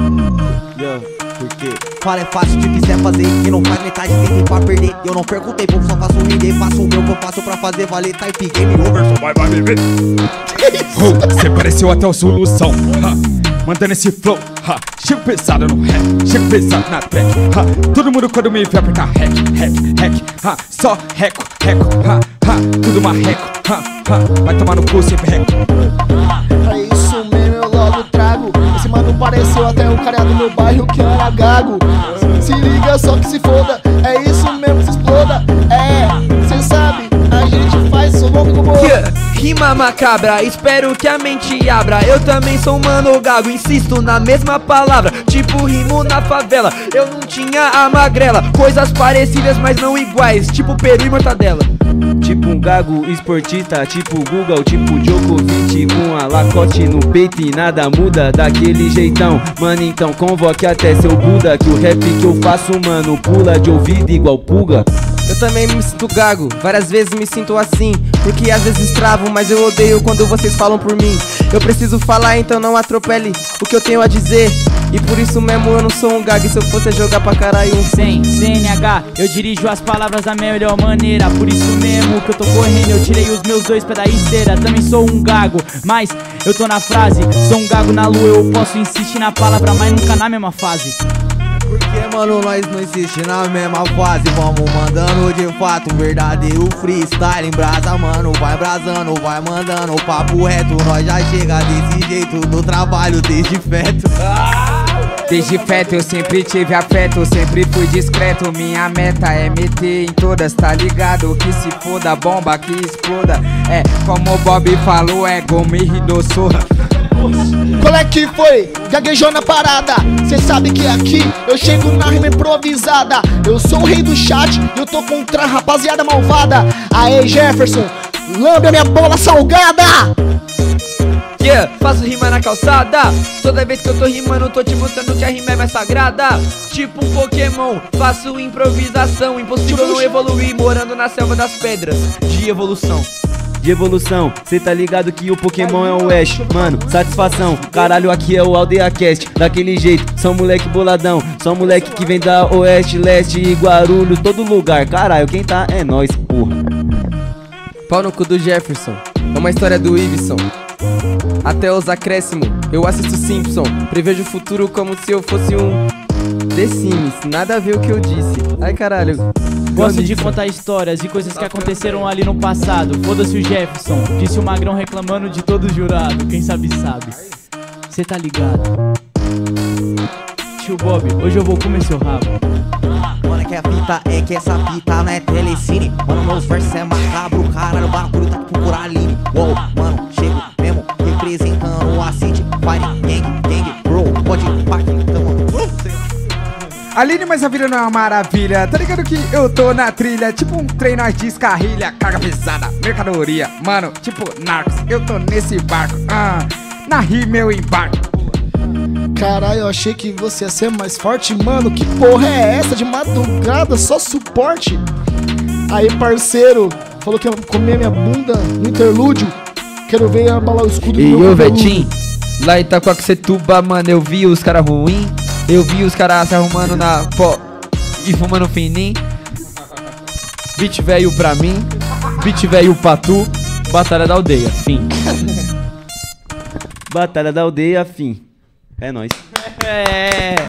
Speaker 10: Porque fala é fácil, te quiser fazer e não faz metade, tem tempo pra perder. Eu não perco tempo, só faço render. Faço o meu que eu faço pra fazer valer. Type game over, só vai beber.
Speaker 4: Cê pareceu até o solução, mandando esse flow, chego pesado no rap, chego pesado na track, todo mundo quando me vê apertar hack, só reco, tudo marreco, vai tomar no cu sem reco.
Speaker 2: É isso mesmo, eu logo trago. Esse mano pareceu até o cara do meu bairro que era gago. Se liga, só que se foda. É isso mesmo, se exploda. Cê sabe, a gente faz isso louco como
Speaker 3: Rima macabra, espero que a mente abra. Eu também sou um mano gago, insisto na mesma palavra. Tipo rimo na favela, eu não tinha a magrela. Coisas parecidas, mas não iguais, tipo peru e mortadela.
Speaker 5: Tipo um gago esportista, tipo Google, tipo Djokovic, com a lacote no peito e nada muda daquele jeitão. Mano, então convoque até seu Buda, que o rap que eu faço, mano, pula de ouvido igual pulga.
Speaker 1: Eu também me sinto gago, várias vezes me sinto assim, porque às vezes travo, mas eu odeio quando vocês falam por mim. Eu preciso falar, então não atropele o que eu tenho a dizer. E por isso mesmo eu não sou um gago, e se eu fosse jogar pra caralho um
Speaker 8: sem CNH, eu dirijo as palavras da melhor maneira. Por isso mesmo que eu tô correndo, eu tirei os meus 2 pés da esteira. Também sou um gago, mas eu tô na frase. Sou um gago na lua, eu posso insistir na palavra, mas nunca na mesma fase.
Speaker 10: Porque, mano, nós não insiste na mesma fase. Vamos mandando de fato um verdadeiro freestyle em brasa, mano. Vai brasando, vai mandando o papo reto. Nós já chega desse jeito do trabalho desde feto.
Speaker 4: Desde feto eu sempre tive afeto, sempre fui discreto. Minha meta é meter em todas, tá ligado? Que se foda, bomba que exploda. É como o Bob falou, é Gomes do Sorra.
Speaker 2: Qual é que foi? Gaguejou na parada. Cê sabe que aqui eu chego na rima improvisada. Eu sou o rei do chat e eu tô contra a rapaziada malvada. Aê Jefferson, lambe a minha bola salgada.
Speaker 3: Faço rima na calçada. Toda vez que eu tô rimando, tô te mostrando que a rima é mais sagrada. Tipo um Pokémon, faço improvisação. Impossível não evoluir morando na selva das pedras. De evolução.
Speaker 5: Cê tá ligado que o Pokémon é o Ash. Mano, satisfação, caralho, aqui é o Aldeia Cast. Daquele jeito, só moleque boladão. Só moleque que vem da Oeste, Leste e Guarulhos, todo lugar. Caralho, quem tá é nós, porra.
Speaker 1: Pau no cu do Jefferson, é uma história do Iveson. Até os acréscimos, eu assisto Simpson. Prevejo o futuro como se eu fosse um The Sims. Nada a ver o que eu disse. Ai caralho.
Speaker 8: Gosto de contar histórias e coisas que aconteceram ali no passado. Foda-se o Jefferson, disse o Magrão reclamando de todo jurado. Quem sabe sabe, cê tá ligado. Tio Bob, hoje eu vou comer seu rabo.
Speaker 10: Mano, que a fita é que essa fita não é telecine. Mano, meus versos é macabro, caralho, o bagulho tá tipo por Aline. Uou, mano, chego mesmo representando a City Fire Gang, bro, pode pack, então.
Speaker 4: Aline, mas a vida não é uma maravilha. Tá ligado que eu tô na trilha, tipo um trem nós descarrilha. Carga pesada, mercadoria, mano, tipo Narcos. Eu tô nesse barco, na rima eu embarco.
Speaker 2: Caralho, eu achei que você ia ser mais forte. Mano, que porra é essa? De madrugada, só suporte. Aí, parceiro, falou que ia comer minha bunda no interlúdio. Quero ver abalar o escudo do
Speaker 3: meu
Speaker 2: cabelo.
Speaker 3: E o Vetim, lá em Itacoaxetuba, mano, eu vi os caras ruins. Eu vi os caras se arrumando na pó e fumando fininho. Beat velho pra mim, beat velho pra tu. Batalha da aldeia, fim.
Speaker 5: Batalha da aldeia, fim. É nóis.